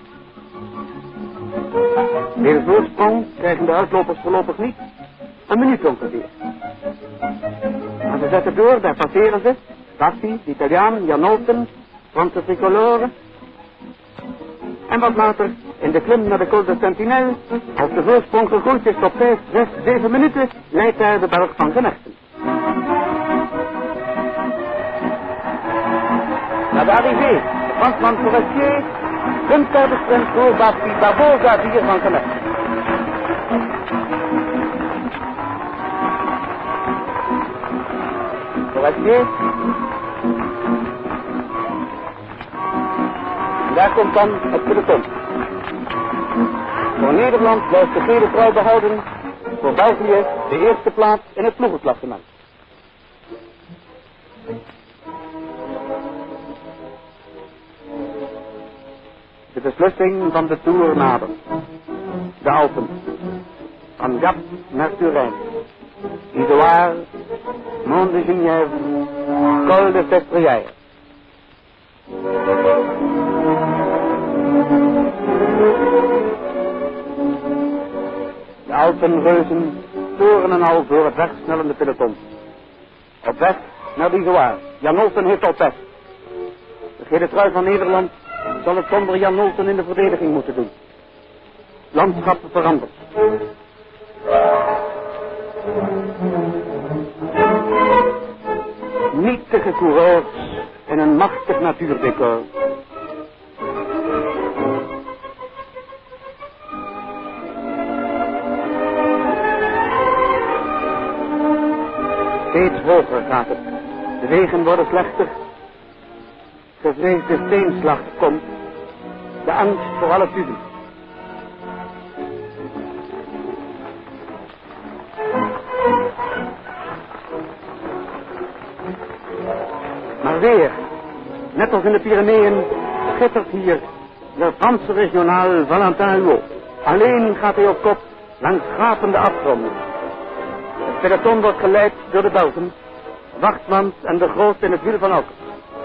Veel voorsprong krijgen de uitlopers voorlopig niet. Een minuut ongeveer. Maar ze zetten door, daar passeren ze. Bassi, de Italiaan, Jan Nolten, Franse tricolore. En wat later, in de klim naar de Col de Sentinelle, als de voorsprong gegroeid is tot 5, 6, 7 minuten, leidt daar de Belg Van Knechten. Na de arrivée, de Fransman Forestier, wint daar de sprint voor Bassi, Barbosa 4 Van Knechten. Forestier. En daar komt dan het peloton. Voor Nederland blijft de gele trui behouden. Voor België de eerste plaats in het ploegenklassement. De beslissing van de Tour nadert. De Alpen. Van Gap naar Turijn. Izoard, Mont de Genièvre, Col de Sestrière. De Alpenreuzen toren al voor het wegsnellende peloton. Op weg naar Izoard. Jan Nolten heeft al pech. De gele trui van Nederland zal het zonder Jan Nolten in de verdediging moeten doen. Het landschap verandert. Nietige coureurs in een machtig natuurdecor. Steeds hoger gaat het. De wegen worden slechter. Gevreesde steenslag komt. De angst voor alle studie. Maar weer, net als in de Pyreneeën, schittert hier de Franse regionaal Valentin Huot. Alleen gaat hij op kop langs gapende afgronden. Het peloton wordt geleid door de Belgen, Wachtmans en de Groot in het wiel van Ockers.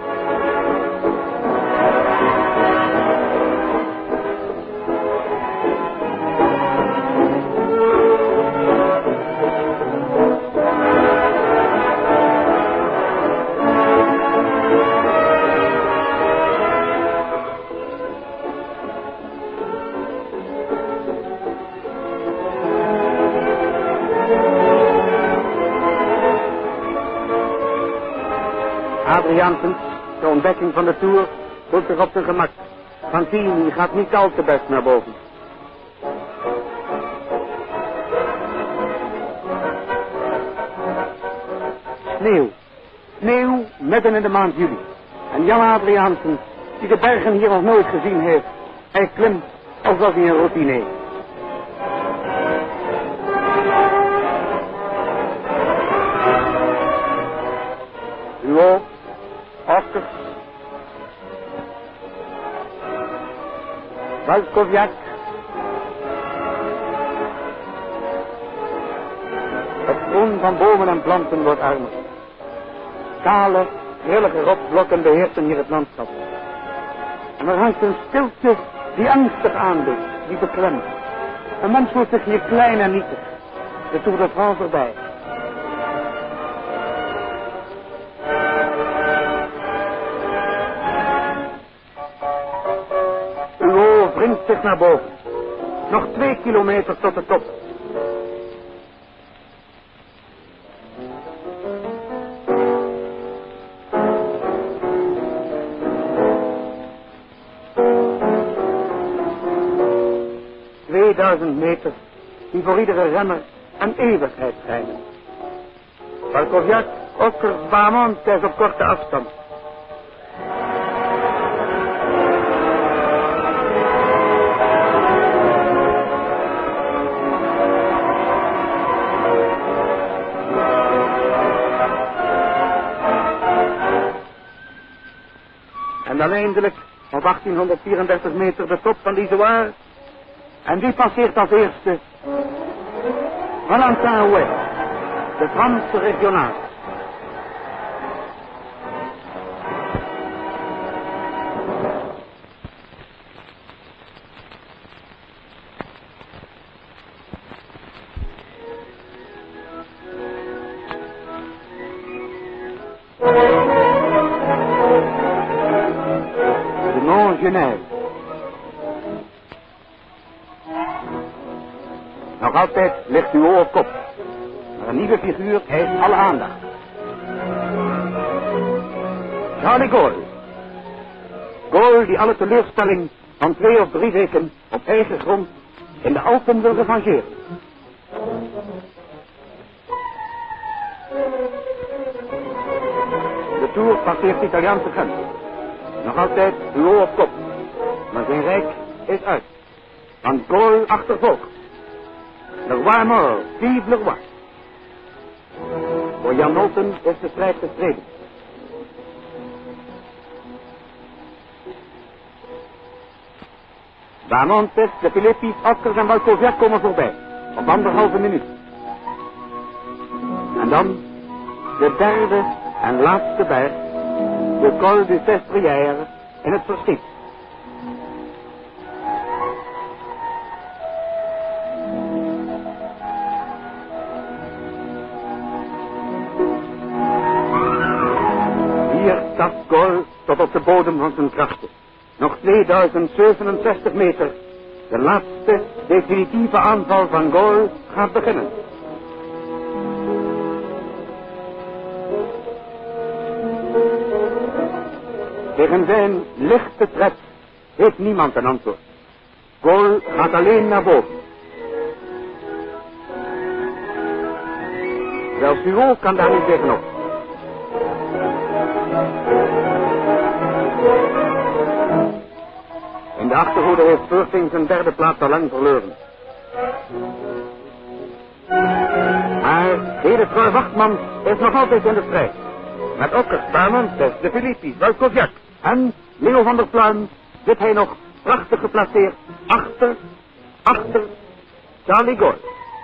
Adriaansens, de ontdekking van de Tour, voelt zich op zijn gemak. Fantini gaat niet al te best naar boven. Sneeuw. Sneeuw midden in de maand juli. En Jan Adriaansens, die de bergen hier nog nooit gezien heeft, hij klimt alsof hij een routine heeft. Huot, Ockers, Valkoviak, het groen van bomen en planten wordt armer. Kale, grillige rotsblokken beheersen hier het landschap. En er hangt een stilte die angstig aandoet, die beklemt. Een mens voelt zich hier klein en nietig. De Tour de France voorbij. Huot wringt zich naar boven. Nog 2 kilometer tot de top. Meter die voor iedere renner een eeuwigheid schijnen. Valkoviak, Ockers, Baamont is op korte afstand. En dan eindelijk op 1834 meter de top van l'Izoard. En die passeert als eerste Valentin Huot, de Franse regionaal. De Mont-Genève. Nog altijd ligt Huot op kop. Maar een nieuwe figuur heeft alle aandacht. Charles de Gaulle. Gaulle die alle teleurstelling van 2 of 3 weken op eigen grond in de Alpen wil revancheren. De Tour passeert de Italiaanse grens. Nog altijd Huot op kop. Maar zijn rijk is uit. Want Gaulle achtervolgt. Le roi mort, vive le roi. Voor Jan Nolten is de strijd gestreden. Bahamontes, de Philippis, Ockers en Valkoviak komen voorbij. Op 1,5 minuut. En dan de derde en laatste berg, de Col du Sestriere, in het verschiet. Hier tast Gaulle tot op de bodem van zijn krachten. Nog 2067 meter. De laatste definitieve aanval van Gaulle gaat beginnen. Tegen zijn lichte tred heeft niemand een antwoord. Gaulle gaat alleen naar boven. Zelfs Hugo kan daar niet tegenop. In de achterhoede heeft Pershing zijn derde plaats al lang verloren. Maar Godefroy Wachtman is nog altijd in de strijd. Met Ockers, Bahamontes, de Philippis, Walkowiak en Leo van der Pluim zit hij nog prachtig geplaceerd achter Charlie Gaulle.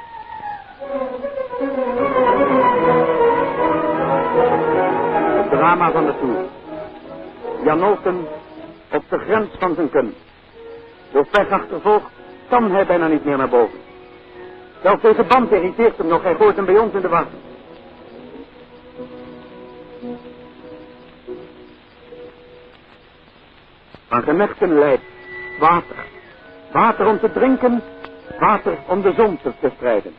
Het drama van de Tour. Jan Nolten op de grens van zijn kunst. Door pech achtervolgd kan hij bijna niet meer naar boven. Zelfs deze band irriteert hem nog, hij gooit hem bij ons in de was. Van genechten leidt water. Water om te drinken, water om de zon te bestrijden.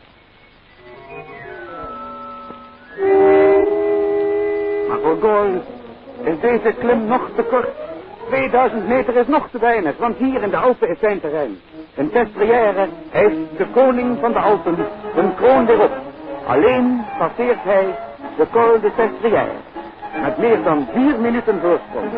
Maar voor Gaulle is deze klim nog te kort. 2000 meter is nog te weinig, want hier in de Alpen is zijn terrein. In Sestriere heeft de koning van de Alpen een kroon weer op. Alleen passeert hij de Col de Sestriere. Met meer dan 4 minuten voorsprong.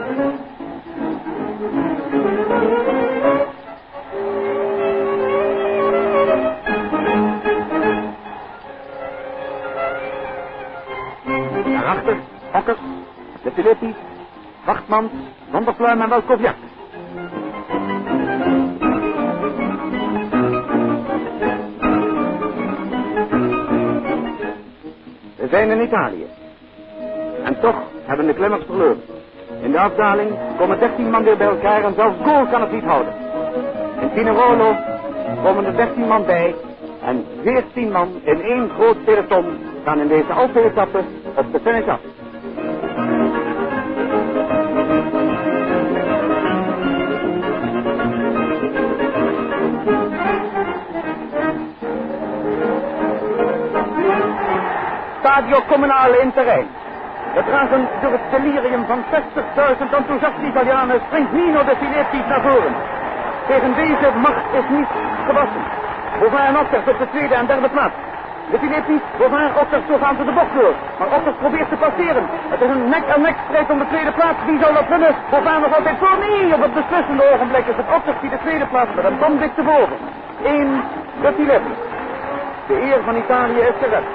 Daarachter Ockers, de Philippis, Wachtman, Van der Pluim en Walkowiak. We zijn in Italië. En toch hebben de klimmers verloren. In de afdaling komen 13 man weer bij elkaar en zelfs Gaulle kan het niet houden. In Pinerolo komen er 13 man bij en 14 man in één groot peloton gaan in deze Alpen-etappe op de finish af. Stadio Comunale in terrein. Gedragen door het delirium van 60.000 enthousiaste Italianen springt Nino de Filippi naar voren. Tegen deze macht is niet gewassen. Bovain en Ockers op de tweede en derde plaats. De Filippi, Bovain en Ockers zo gaan ze de bocht door. Maar Ockers probeert te passeren. Het is een nek-aan-nek strijd om de tweede plaats. Wie zal dat winnen? Bovain nog altijd voor. Nee, op het beslissende ogenblik is het Ockers die de tweede plaats met een band dik te boven. 1 de Filippi. De eer van Italië is gered.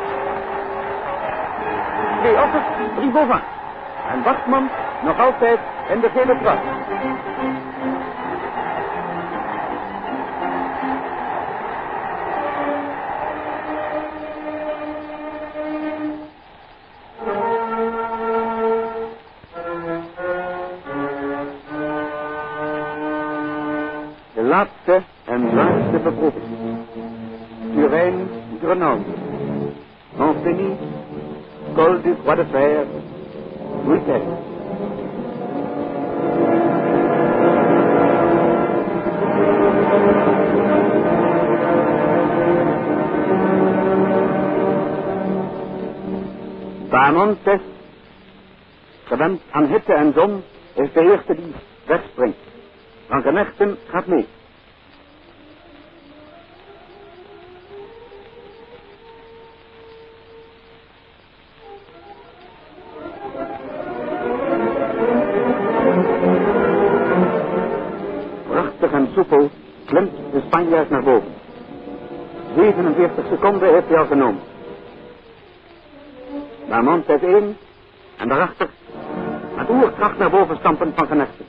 2 Ockers, 3 Bovain. En Wachtman nog altijd in de gele trui. De laatste en laatste beproeving. Turijn, Grenoble. Montpellier, Col du Croix de Fer, Bruxelles. Bahamontes, gewend aan hitte en zon, is de eerste die wegspringt. Van Genechten gaat mee. Prachtig en soepel klimt de Spanjaard naar boven. 47 seconden heeft hij al genomen. Bahamontes 1 en daarachter met oerkracht naar boven stampen van Genechten.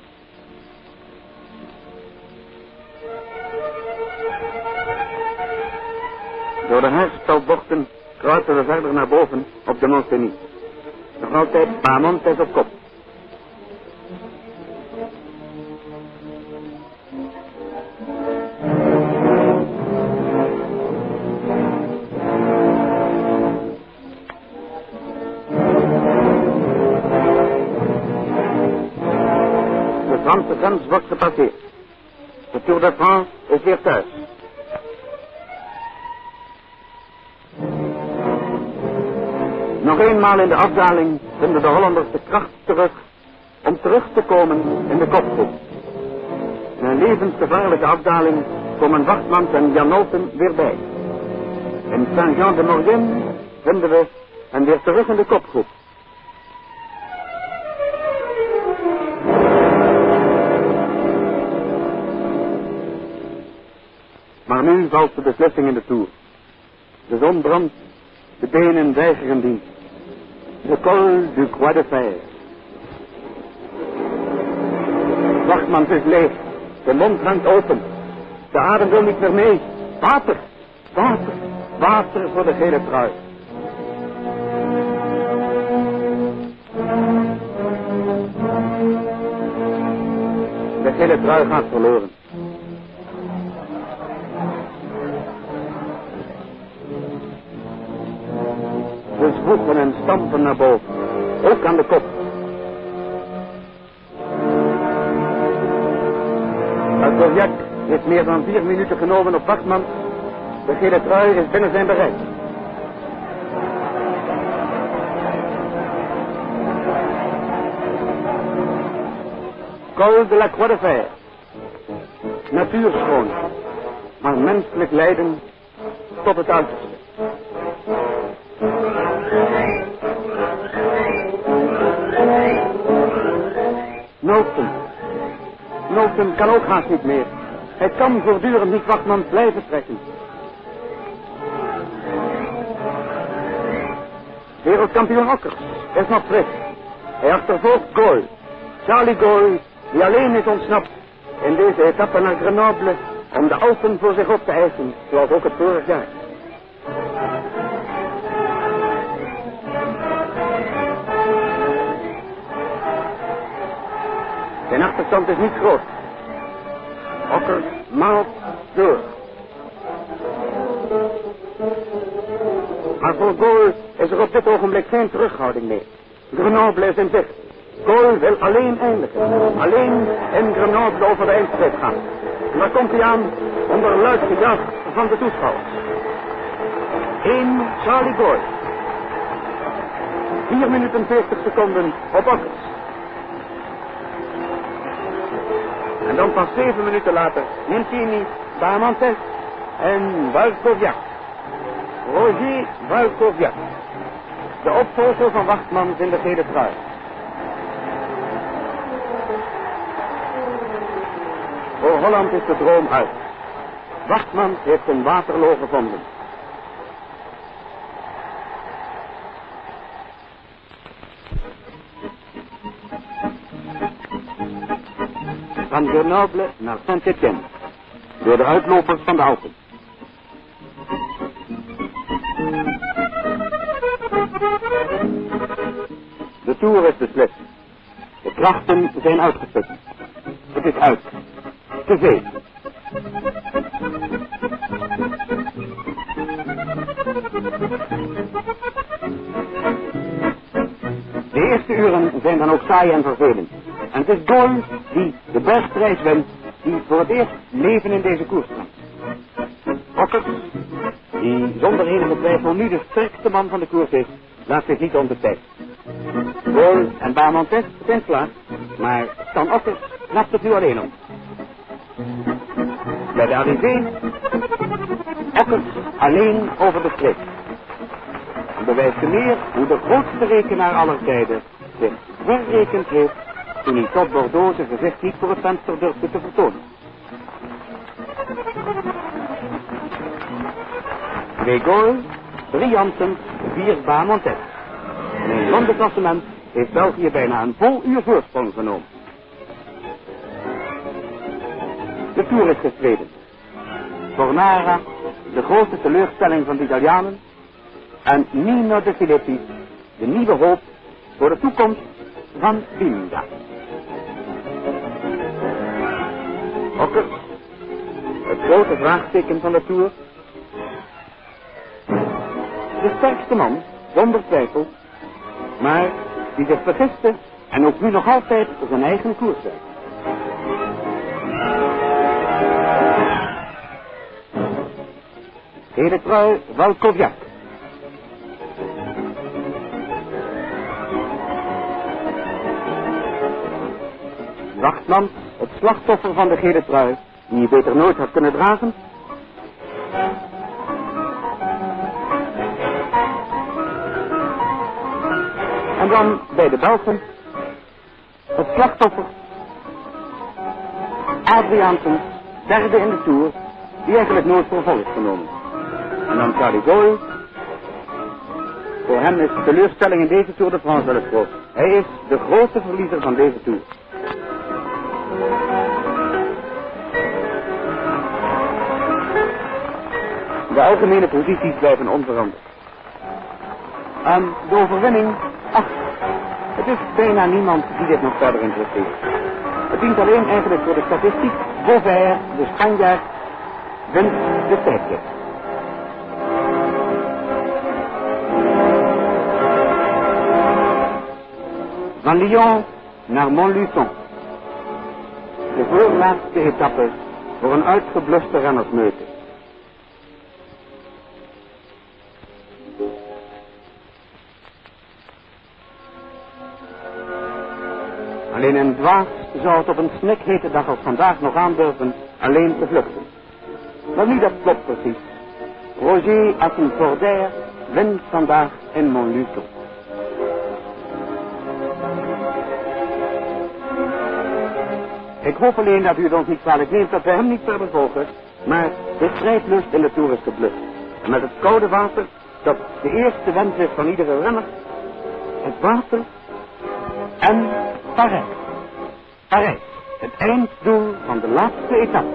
Door de herspelbochten kruipen we verder naar boven op de Montpellier. Nog altijd Bahamontes op kop. De Franse grens wordt gepasseerd. De Tour de France is weer thuis. Nog eenmaal in de afdaling vinden de Hollanders de kracht terug om terug te komen in de kopgroep. In een levensgevaarlijke afdaling komen Wachtmans en Jan Nolten weer bij. In Saint-Jean-de-Maurienne vinden we en weer terug in de kopgroep. Maar nu valt de beslissing in de Tour. De zon brandt, de benen weigeren dienst. De col du Croix de Fer. Wachtman is leeg, de mond hangt open. De adem wil niet meer mee. Water, water, water voor de gele trui. De gele trui gaat verloren. Ze zwoegen en stampen naar boven, ook aan de kop. Valkoviak heeft meer dan 4 minuten genomen op Wachtman. De gele trui is binnen zijn bereik. Col de la Croix de Fer. Natuurschoon, maar menselijk lijden tot het uiterste. Nolten kan ook haast niet meer. Hij kan voortdurend niet Wachtman blijven trekken. Wereldkampioen Ockers is nog fris. Hij achtervolgt Gaulle. Charlie Gaulle, die alleen is ontsnapt in deze etappe naar Grenoble om de Alpen voor zich op te eisen, zoals ook het vorig jaar. Zijn achterstand is niet groot. Ockers maalt door. Maar voor Gaulle is er op dit ogenblik geen terughouding meer. Grenoble is in zicht. Gaulle wil alleen eindigen. Alleen in Grenoble over de eindstreep gaan. En daar komt hij aan onder luid gejuich van de toeschouwers. 1 Charlie Gaulle. 4 minuten 40 seconden op Ockers. En dan pas 7 minuten later Nentini, Bahamontes en Valkoviak. Roger Valkoviak. De opvolger van Wachtman in de gele trui. Voor Holland is de droom uit. Wachtman heeft een Waterloo gevonden. Van Grenoble naar Saint-Étienne, door de uitlopers van de Alpen. De Tour is beslist. De krachten zijn uitgeput. Het is uit. Te veel. De eerste uren zijn dan ook saai en vervelend. En het is Gaulle die de bergprijs wint, die voor het eerst leven in deze koers brengt. Ockers, die zonder enige twijfel nu de sterkste man van de koers is, laat zich niet onbetijden. Gaulle en Bahamontes zijn klaar, maar Stan Ockers laat het nu alleen op. Bij de arrivée, Ockers alleen over de streep. En bewijst meer hoe de grootste rekenaar aller tijden zich verrekend heeft toen hij tot Bordeaux zijn gezicht niet voor het venster durfde te vertonen. 2 Gaulle, 3 Janssen, 4 Bahamontes. In een ronde klassement heeft België bijna een vol uur voorsprong genomen. De Tour is gestreden. Tornara, de grote teleurstelling van de Italianen, en Nino de Filippi, de nieuwe hoop voor de toekomst van Bimda. Ockers, het grote vraagteken van de Tour. De sterkste man, zonder twijfel, maar die zich vergiste en ook nu nog altijd zijn eigen koers zet. Gele trui Valkoviak. Wachtman, het slachtoffer van de gele trui, die je beter nooit had kunnen dragen. En dan bij de Belgen het slachtoffer Adriaansen, derde in de Tour, die eigenlijk nooit voor vol is genomen. En dan Charles de Gaulle. Voor hem is de teleurstelling in deze Tour de France wel eens groot. Hij is de grootste verliezer van deze Tour. De algemene posities blijven onveranderd. En de overwinning, het is bijna niemand die dit nog verder interesseert. Het dient alleen eigenlijk voor de statistiek. Beauvais, de Spanjaard, wint de tijdrit. Van Lyon naar Montluçon. De voorlaatste etappe voor een uitgebluste rennersmeute. Alleen een dwaas zou het op een snikhete dag als vandaag nog aandurven alleen te vluchten. Maar nu dat klopt precies. Roger Assenforder wint vandaag in Montluçon. Ik hoop alleen dat u het ons niet kwalijk neemt dat wij hem niet verder volgen, maar de strijdlust in de Tour is geblust. En met het koude water, dat de eerste wens is van iedere renner, het water en Parijs. Parijs, het einddoel van de laatste etappe.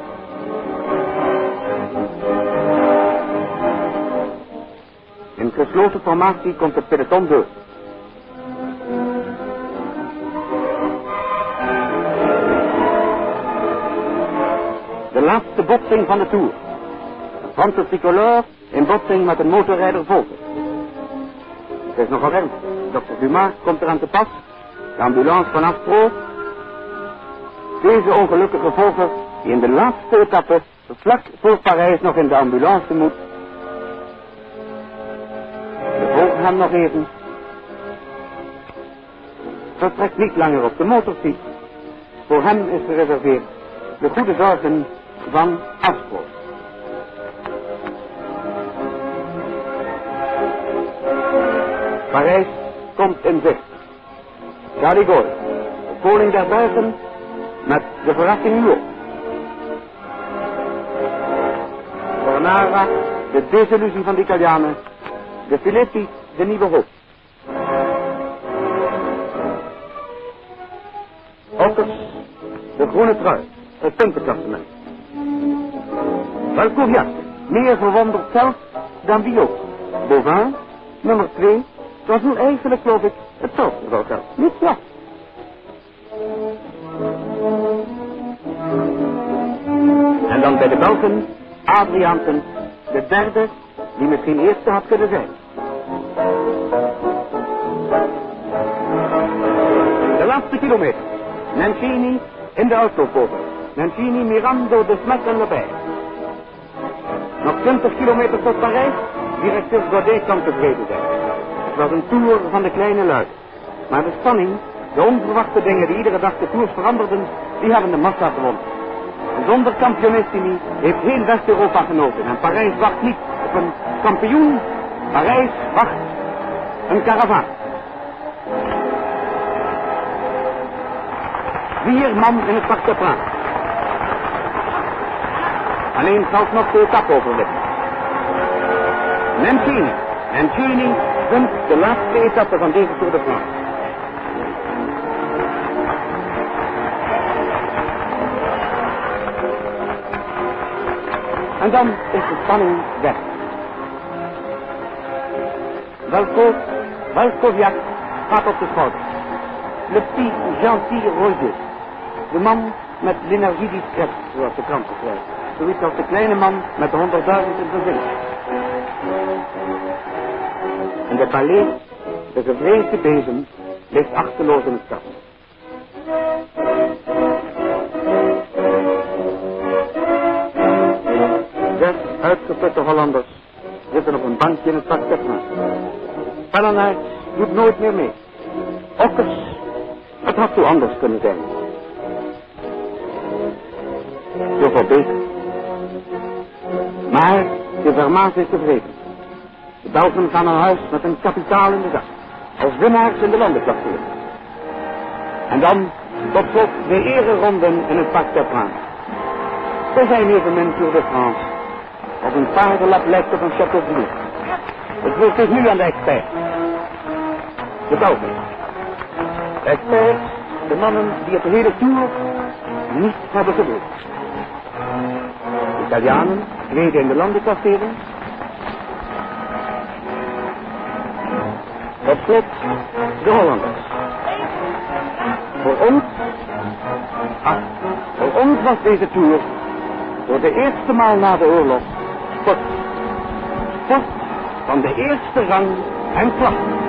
In gesloten formatie komt het peloton door. De laatste botsing van de Tour. Een Franse tricolore in botsing met een motorrijder Volker. Het is nogal ernstig. Dr. Dumas komt eraan te pas. De ambulance van Astro. Deze ongelukkige Volker die in de laatste etappe vlak voor Parijs nog in de ambulance moet. We volgen hem nog even. Vertrekt niet langer op de motorfiets. Voor hem is gereserveerd de goede zorgen van Astro. Parijs komt in zicht. Charles de Gaulle, de koning der Belgen, met de verrassing nu ook. Bernara, de desillusie van de Italianen, de Filippi, de nieuwe hoop. Okkers, de groene trui, het puntenklassement. Valkoviak, meer verwonderd zelf dan wie ook. Bovin, nummer 2, was nu eigenlijk, geloof ik, hetzelfde wel zelf. Niet slecht. En dan bij de Belgen, Adriaansen, de derde, die misschien eerste had kunnen zijn. De laatste kilometer. Mancini in de autokoper. Mancini, Mirando, de Smet en erbij. Nog 20 kilometer tot Parijs. Directeur Godet kan tevreden zijn. Het was een tour van de kleine luid. Maar de spanning, de onverwachte dingen die iedere dag de tours veranderden, die hebben de massa gewonnen. En zonder kampionissimi heeft heel West-Europa genoten. En Parijs wacht niet op een kampioen. Parijs wacht een karavaan. 4 man in het Parc des Princes. Alleen valt nog de etappe overleven. Mancini wint de laatste etappe van deze Tour de France. En dan is de spanning weg. Valkoviak gaat op de schouder. Le petit gentil Roger. De man met l'énergie discrète, zoals de kranten schrijven. Zoiets als de kleine man met de 100.000 in zijn vingers. En de ballet, de gevreesde bezem, ligt achterloos in het kast. Zes uitgeputte Hollanders zitten op een bankje in het Parc des Princes. Pellenaerts doet nooit meer mee. Okkers, het had zo anders kunnen zijn. Zoveel beter. Maar de Vermaas is tevreden. De Belgen gaan naar huis met een kapitaal in de zak. als winnaars in de landenklassering. En dan tot slot de ereronden in het Parc des Princes. Ze zijn evenmin Tour de France, als een paardenlap lijkt op een Châteaubriand. Het wordt dus nu aan de expert. De Belgen. De experts, de mannen die het hele Tour niet hebben gewonnen. De Italianen, tweede in de landenklassering. Tot slot de Hollanders. Voor ons was deze Tour voor de eerste maal na de oorlog sport. Sport van de eerste rang en klasse.